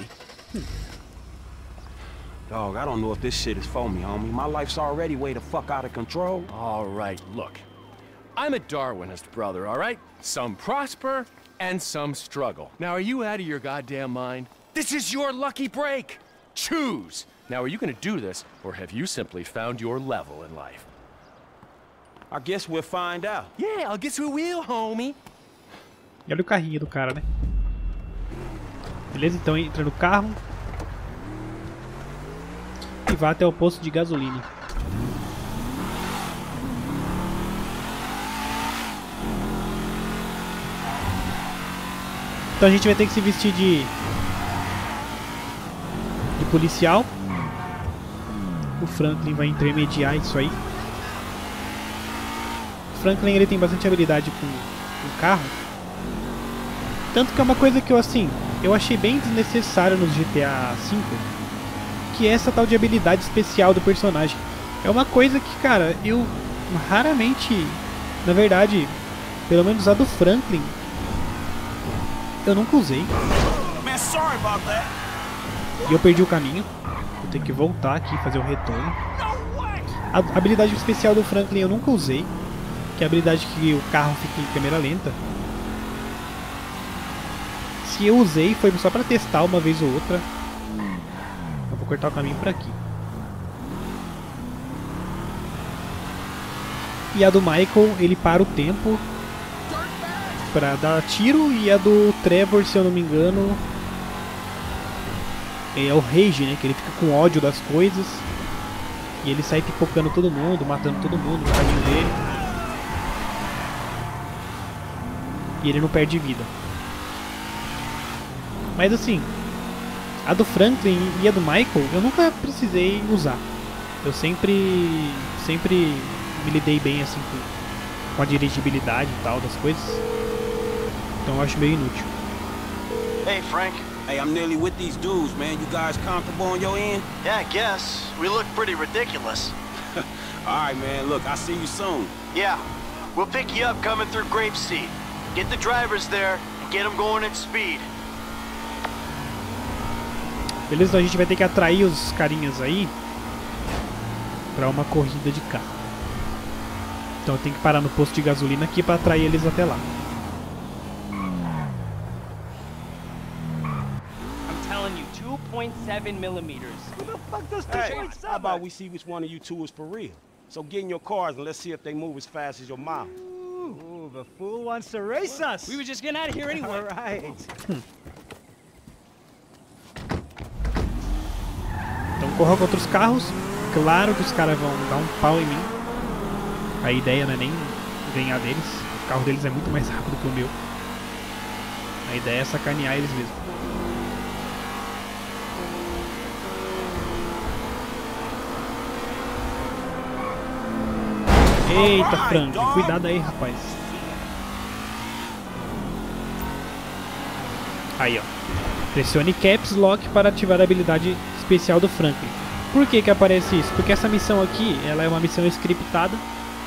S2: Dog, I don't know if this shit is for me, homie. My life's already way the fuck out of control.
S5: All right, look. I'm a Darwinist, brother, all right? Some prosper and some struggle. Now, are you out of your goddamn mind? This is your lucky break. Choose. Now, are you gonna do this, or have you simply found your level in life?
S2: I guess we'll find out.
S5: Yeah, I'll guess we will, homie.
S1: E olha o carrinho do cara, né? Beleza, então entra no carro e vai até o posto de gasolina. Então a gente vai ter que se vestir de de policial. O Franklin vai intermediar isso aí. O Franklin ele tem bastante habilidade com o carro. Tanto que é uma coisa que eu assim, eu achei bem desnecessário no G T A cinco, que é essa tal de habilidade especial do personagem. É uma coisa que, cara, eu raramente, na verdade, pelo menos a do Franklin, eu nunca usei. E eu perdi o caminho. Vou ter que voltar aqui e fazer o retorno. A habilidade especial do Franklin eu nunca usei, que é a habilidade que o carro fica em câmera lenta. Se eu usei foi só pra testar uma vez ou outra. Eu vou cortar o caminho por aqui. E a do Michael, ele para o tempo pra dar tiro. E a do Trevor, se eu não me engano, é o Rage, né? Que ele fica com ódio das coisas. E ele sai pipocando todo mundo, matando todo mundo no caminho dele. E ele não perde vida. Mas assim, a do Franklin e a do Michael eu nunca precisei usar. Eu sempre sempre me lidei bem assim com, com a dirigibilidade e tal das coisas. Então eu acho meio inútil.
S3: Hey, Frank.
S2: Hey, I'm nearly with these dudes, man. You guys comfortable on your end?
S3: Yeah, I guess. We look pretty ridiculous.
S2: All right, man. Look, I'll see you soon.
S3: Yeah. We'll pick you up coming through Grapeseed. Get the drivers there and get them going at speed.
S1: Beleza, então a gente vai ter que atrair os carinhas aí pra uma corrida de carro. Então eu tenho que parar no posto de gasolina aqui pra atrair eles até lá.
S12: I'm telling you, two point seven millimeters.
S2: Who the fuck does two point seven? How about we see which one of you two is for real? So get in your cars and let's see if they move as fast as your mouth.
S12: Ooh, the fool wants to race us. We were just getting out of here anyway. All right.
S1: Então corra contra os carros. Claro que os caras vão dar um pau em mim. A ideia não é nem ganhar deles. O carro deles é muito mais rápido que o meu. A ideia é sacanear eles mesmo. Eita, Frank, cuidado aí, rapaz. Aí, ó. Pressione Caps Lock para ativar a habilidade especial do Franklin. Por que que aparece isso? Porque essa missão aqui, ela é uma missão scriptada.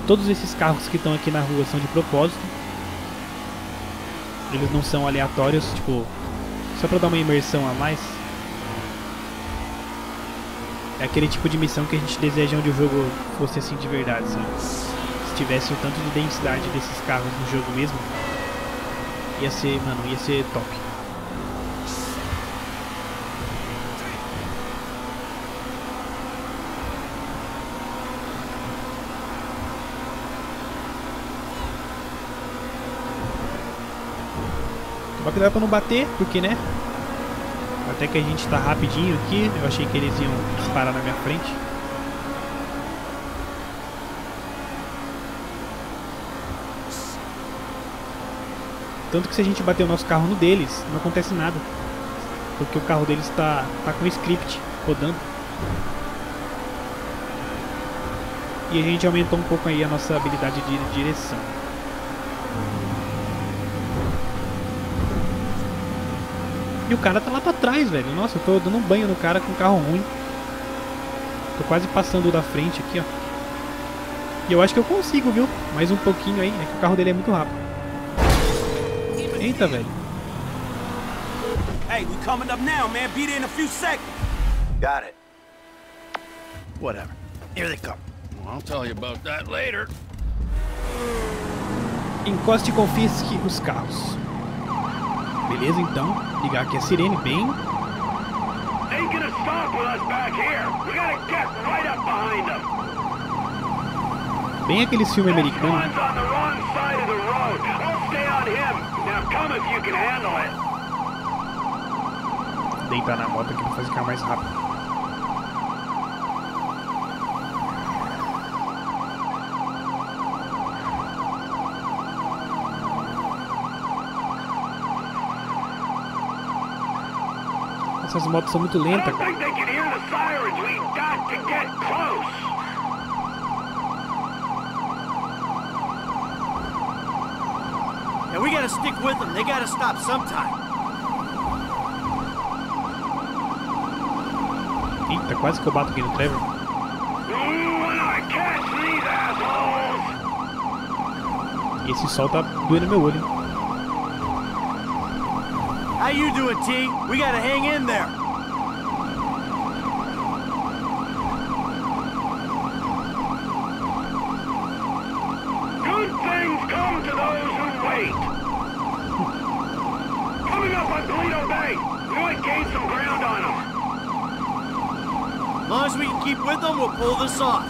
S1: todos esses carros que estão aqui na rua são de propósito. Eles não são aleatórios, tipo, só pra dar uma imersão a mais. É aquele tipo de missão que a gente deseja onde o jogo fosse assim de verdade, sabe? Se tivesse o tanto de densidade desses carros no jogo mesmo, ia ser, mano, ia ser top. Só cuidado pra não bater, porque, né? Até que a gente tá rapidinho aqui. Eu achei que eles iam disparar na minha frente. Tanto que se a gente bater o nosso carro no deles, não acontece nada. Porque o carro deles tá, tá com o script rodando. E a gente aumentou um pouco aí a nossa habilidade de direção. E o cara tá lá pra trás, velho. Nossa, eu tô dando um banho no cara com um carro ruim. Tô quase passando da frente aqui, ó. E eu acho que eu consigo, viu? Mais um pouquinho aí. É que o carro dele é muito rápido. Eita, velho.
S4: Hey, we coming up now, man. Be there in a few seconds.
S3: Got it. Whatever. Here they come.
S5: I'll tell you about that later.
S1: Encoste e confisque os carros. Beleza, então. Ligar aqui a sirene bem.
S4: Ain't gonna stop with us back here. We gotta get right up behind them.
S1: Bem aqueles filmes americanos.
S4: One's on the wrong side of the road. I'll stay on him. Now come if you can handle it.
S1: Deitar na moto aqui pra fazer ficar mais rápido. Essas motos são muito lentas, cara.
S3: Yeah, we gotta stick with them. They gotta stop sometime.
S1: Eita, quase que eu bato aqui no Trevor. E esse sol tá doendo meu olho, hein?
S3: How you doing, T? We gotta hang in there.
S4: Good things come to those who wait. Coming up on Toledo Bay. We might gain some ground on them.
S3: As long as we can keep with them, we'll pull this off.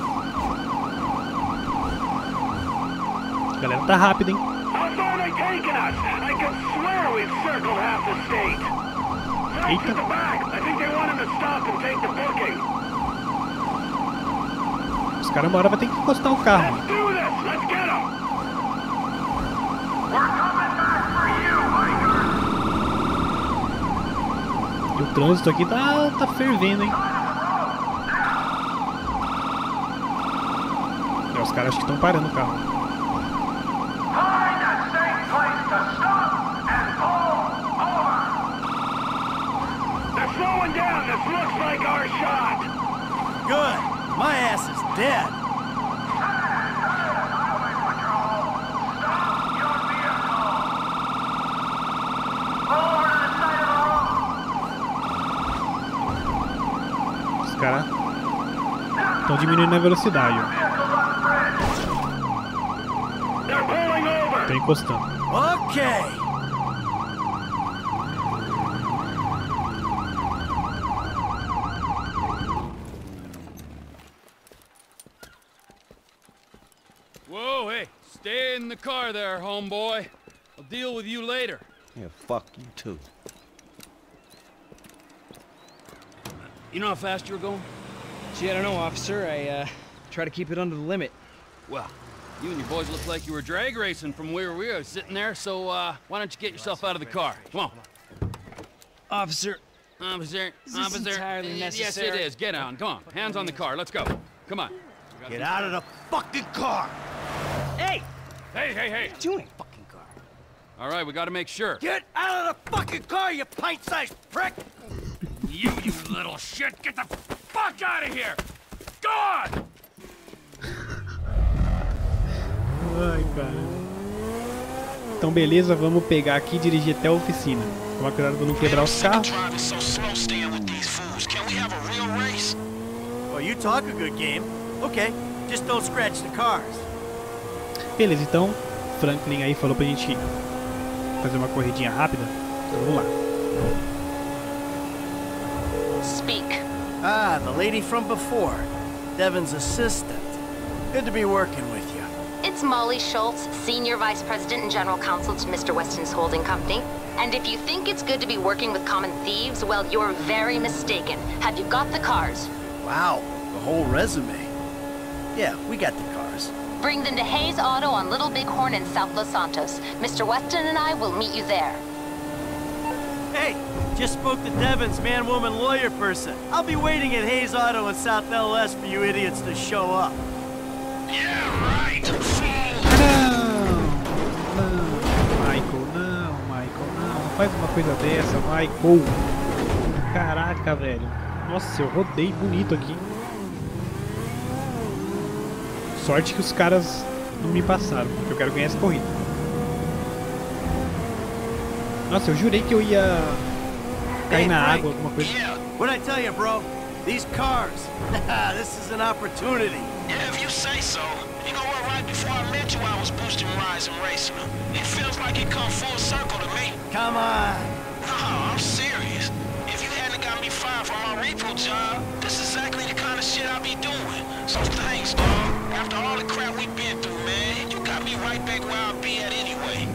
S1: A galera tá rápida, hein?
S4: How far are they taking us? I can swear we've circled half the state. Frank's at the back. I think they want him to stop and take the booking.
S1: Os caras uma hora vai ter que encostar o carro.
S4: Let's do this. Let's get him. We're coming back for you, Mike.
S1: E o trânsito aqui tá, tá fervendo, hein? E os caras acho que estão parando o carro.
S4: Slowing down, this looks like our shot.
S3: Good. My ass is dead.
S1: Os caras estão diminuindo a velocidade, ó. Estão encostando.
S3: Okay.
S5: Whoa, hey, stay in the car there, homeboy. I'll deal with you later.
S8: Yeah, fuck you too. You know how fast you were going?
S12: Gee, I don't know, officer. I, uh, try to keep it under the limit.
S5: Well, you and your boys look like you were drag racing from where we were sitting there, so, uh, why don't you get yourself out of the car? Come on.
S12: Officer.
S5: Officer.
S12: Is this
S5: Officer.
S12: entirely necessary?
S5: Yes, it is. Get on. Come on. Hands on the car. Let's go. Come on.
S3: Get out of the fucking car!
S12: Hey!
S5: Hey, hey, hey!
S12: What are you doing? Fucking car.
S5: All right, we gotta make sure.
S3: Get out of the fucking car, you pint-sized prick!
S5: You, you little shit! Get the fuck out of here! Go on!
S1: Ai, cara. Então beleza, vamos pegar aqui e dirigir até a oficina. Toma cuidado pra não quebrar os carros.
S3: Well, you talk a good game. Okay, just don't scratch the cars.
S1: Beleza, então Franklin aí falou pra gente fazer uma corridinha rápida. Então vamos lá.
S11: Speak.
S3: Ah, the lady from before. Devin's assistant. Good to be working with you.
S11: It's Molly Schultz, Senior Vice President and General Counsel to Mister Weston's holding company. And if you think it's good to be working with common thieves, well, you're very mistaken. Have you got the cars?
S3: Wow, the whole resume. Yeah, we got the cars.
S11: Bring them to Hayes Auto on Little Bighorn in South Los Santos. Mister Weston and I will meet you there.
S3: Hey, just spoke to Devin's man-woman lawyer person. I'll be waiting at Hayes Auto in South L S for you idiots to show up.
S4: Yeah, right.
S1: Não, não, Michael, não, Michael, não, não faz uma coisa dessa, Michael. Caraca, velho. Nossa, eu rodei bonito aqui. Sorte que os caras não me passaram, porque eu quero ganhar essa corrida. Nossa, eu jurei que eu ia cair na água, alguma coisa.
S3: What I tell you, bro? These cars. This is an opportunity.
S4: Yeah, if you say so. You know what, right before I met you, I was boosting rides and racing them. It feels like it come full circle to me.
S3: Come on.
S4: No, I'm serious. If you hadn't got me fired from my repo job, this is exactly the kind of shit I'll be doing. So thanks, dog. After all the crap we've been through, man, you got me right back where I'll be at anyway.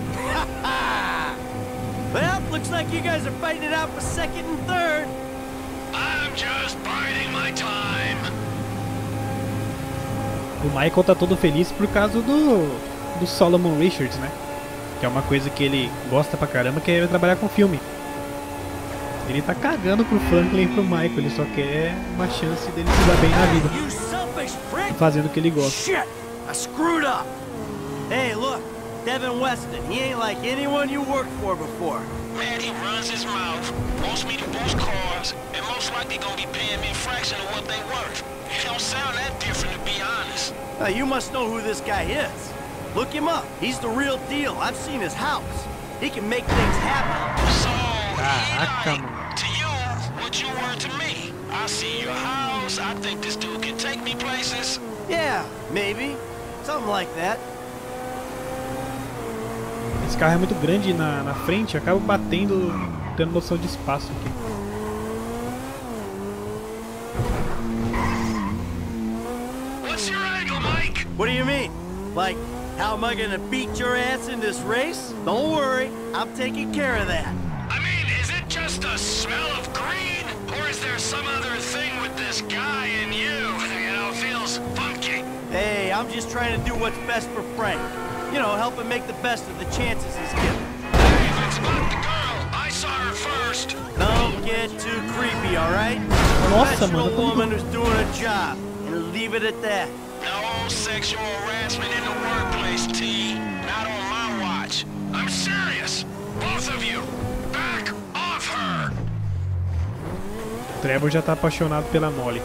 S3: Well, looks like you guys are fighting it out for second and third.
S4: I'm just biding my time.
S1: O Michael tá todo feliz por causa do, do Solomon Richards, né? Que é uma coisa que ele gosta pra caramba, que é trabalhar com filme. Ele tá cagando pro Franklin e pro Michael, ele só quer uma chance dele se dar bem na vida. Fazendo o que ele gosta.
S3: Shit! I screwed up! Hey, look! Devin Weston, he ain't like anyone you worked for before.
S4: Man, he runs his mouth, wants me to boost cars, and most likely gonna be paying me a fraction of what they worth. It don't sound that different, to be honest.
S3: Now, you must know who this guy is. Look him up. He's the real deal. I've seen his house. He can make things happen.
S4: So,
S1: Caraca,
S4: he like, to you, what you were to me. I see your house. I think this dude can take me places.
S3: Yeah, maybe. Something like that.
S1: Esse carro é muito grande na, na frente, acaba batendo, tendo noção de espaço aqui.
S4: What's your angle, Mike?
S3: What do you mean? Like, how am I gonna beat your ass in this race? Don't worry, I'm taking care of that.
S4: I mean, is it just a smell of green? Or is there some other thing with this guy and you? You know, feels funky.
S3: Hey, I'm just trying to do what's best for Frank. You know, help him make the best of the chances he's given.
S4: Hey, if it's about the girl, I saw her first.
S3: Don't get too creepy, all right?
S1: Nossa,
S3: Professional
S1: mano,
S3: woman who's doing a job, and leave it at that.
S4: No sexual harassment in the workplace, T. Not on my watch. I'm serious. Both of you, back off her.
S1: Trevor já tá apaixonado pela Molly.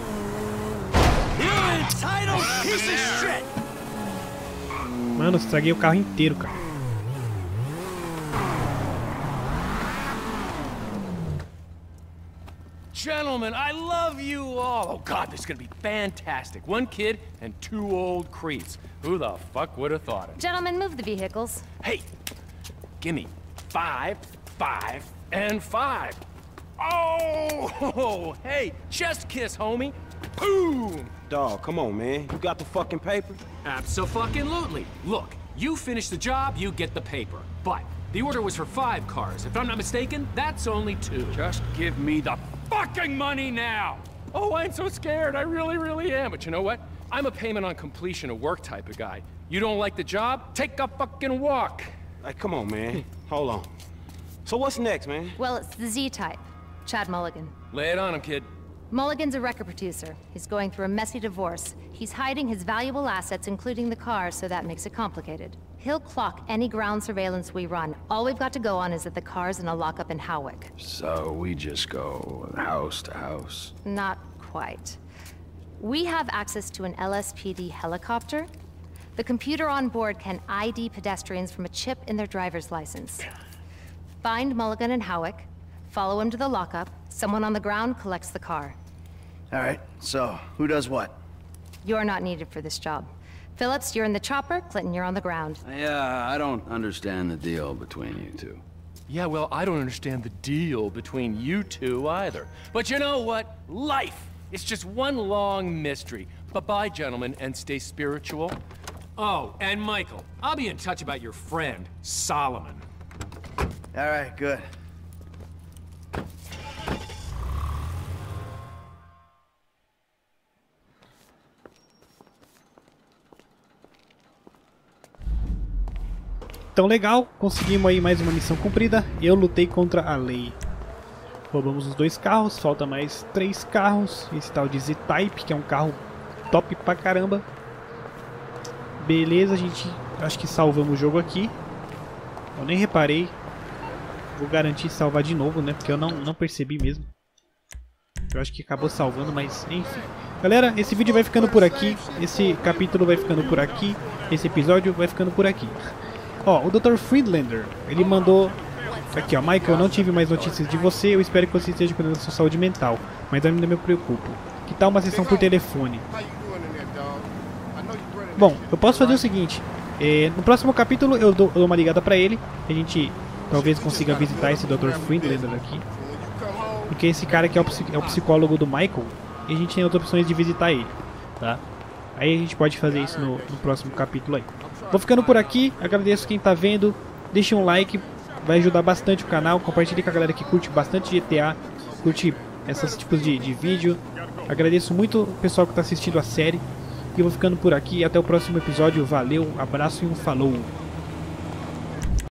S3: You entitled piece of shit!
S1: Mano, estraguei o carro inteiro, cara.
S5: Gentlemen, I love you all. Oh God, this is gonna be fantastic. One kid and two old creeps. Who the fuck would have thought it?
S11: Gentlemen, move the vehicles.
S5: Hey, gimme five, five, and five. Oh, hey, chest kiss, homie. Boom.
S2: Dog, come on, man. You got the fucking paper?
S5: Abso-fucking-lutely. Look, you finish the job, you get the paper. But the order was for five cars. If I'm not mistaken, that's only two. Just give me the fucking money now! Oh, I'm so scared. I really, really am. But you know what? I'm a payment on completion of work type of guy. You don't like the job? Take a fucking walk.
S2: Like, come on, man. Hold on. So what's next, man?
S11: Well, it's the Z-type. Chad Mulligan.
S5: Lay it on him, kid.
S11: Mulligan's a record producer. He's going through a messy divorce. He's hiding his valuable assets, including the car, so that makes it complicated. He'll clock any ground surveillance we run. All we've got to go on is that the car's in a lockup in Howick.
S13: So we just go house to house?
S11: Not quite. We have access to an L S P D helicopter, The computer on board can I D pedestrians from a chip in their driver's license. Find Mulligan and Howick, follow him to the lockup. Someone on the ground collects the car.
S3: All right, so who does what?
S11: You're not needed for this job. Phillips, you're in the chopper. Clinton, you're on the ground.
S13: Yeah, I don't understand the deal between you two.
S5: Yeah, well, I don't understand the deal between you two either. But you know what? Life! It's just one long mystery. Bye-bye, gentlemen, and stay spiritual.
S9: Oh, and Michael, I'll be in touch about your friend, Solomon.
S3: All right, good.
S1: Então legal, conseguimos aí mais uma missão cumprida. Eu lutei contra a lei. Roubamos os dois carros, falta mais três carros. Esse tal de Z-Type, que é um carro top pra caramba. Beleza, a gente acho que salvamos o jogo aqui. Eu nem reparei. Vou garantir salvar de novo, né? Porque eu não, não percebi mesmo. Eu acho que acabou salvando, mas enfim. Galera, esse vídeo vai ficando por aqui. Esse capítulo vai ficando por aqui. Esse episódio vai ficando por aqui. Ó, o doutor Friedlander, ele mandou... Aqui, ó, Michael, eu não tive mais notícias de você. Eu espero que você esteja cuidando da sua saúde mental. Mas ainda me preocupo. Que tal uma sessão por telefone? Bom, eu posso fazer o seguinte. É, no próximo capítulo eu dou, eu dou uma ligada pra ele. A gente talvez consiga visitar esse doutor Friedlander aqui. Porque esse cara aqui é o, é o psicólogo do Michael. E a gente tem outras opções de visitar ele, tá? Aí a gente pode fazer isso no, no próximo capítulo aí. Vou ficando por aqui, agradeço quem tá vendo, deixe um like, vai ajudar bastante o canal, compartilhe com a galera que curte bastante G T A, curte esses tipos de, de vídeo. Agradeço muito o pessoal que tá assistindo a série, e vou ficando por aqui, até o próximo episódio, valeu, abraço e um falou!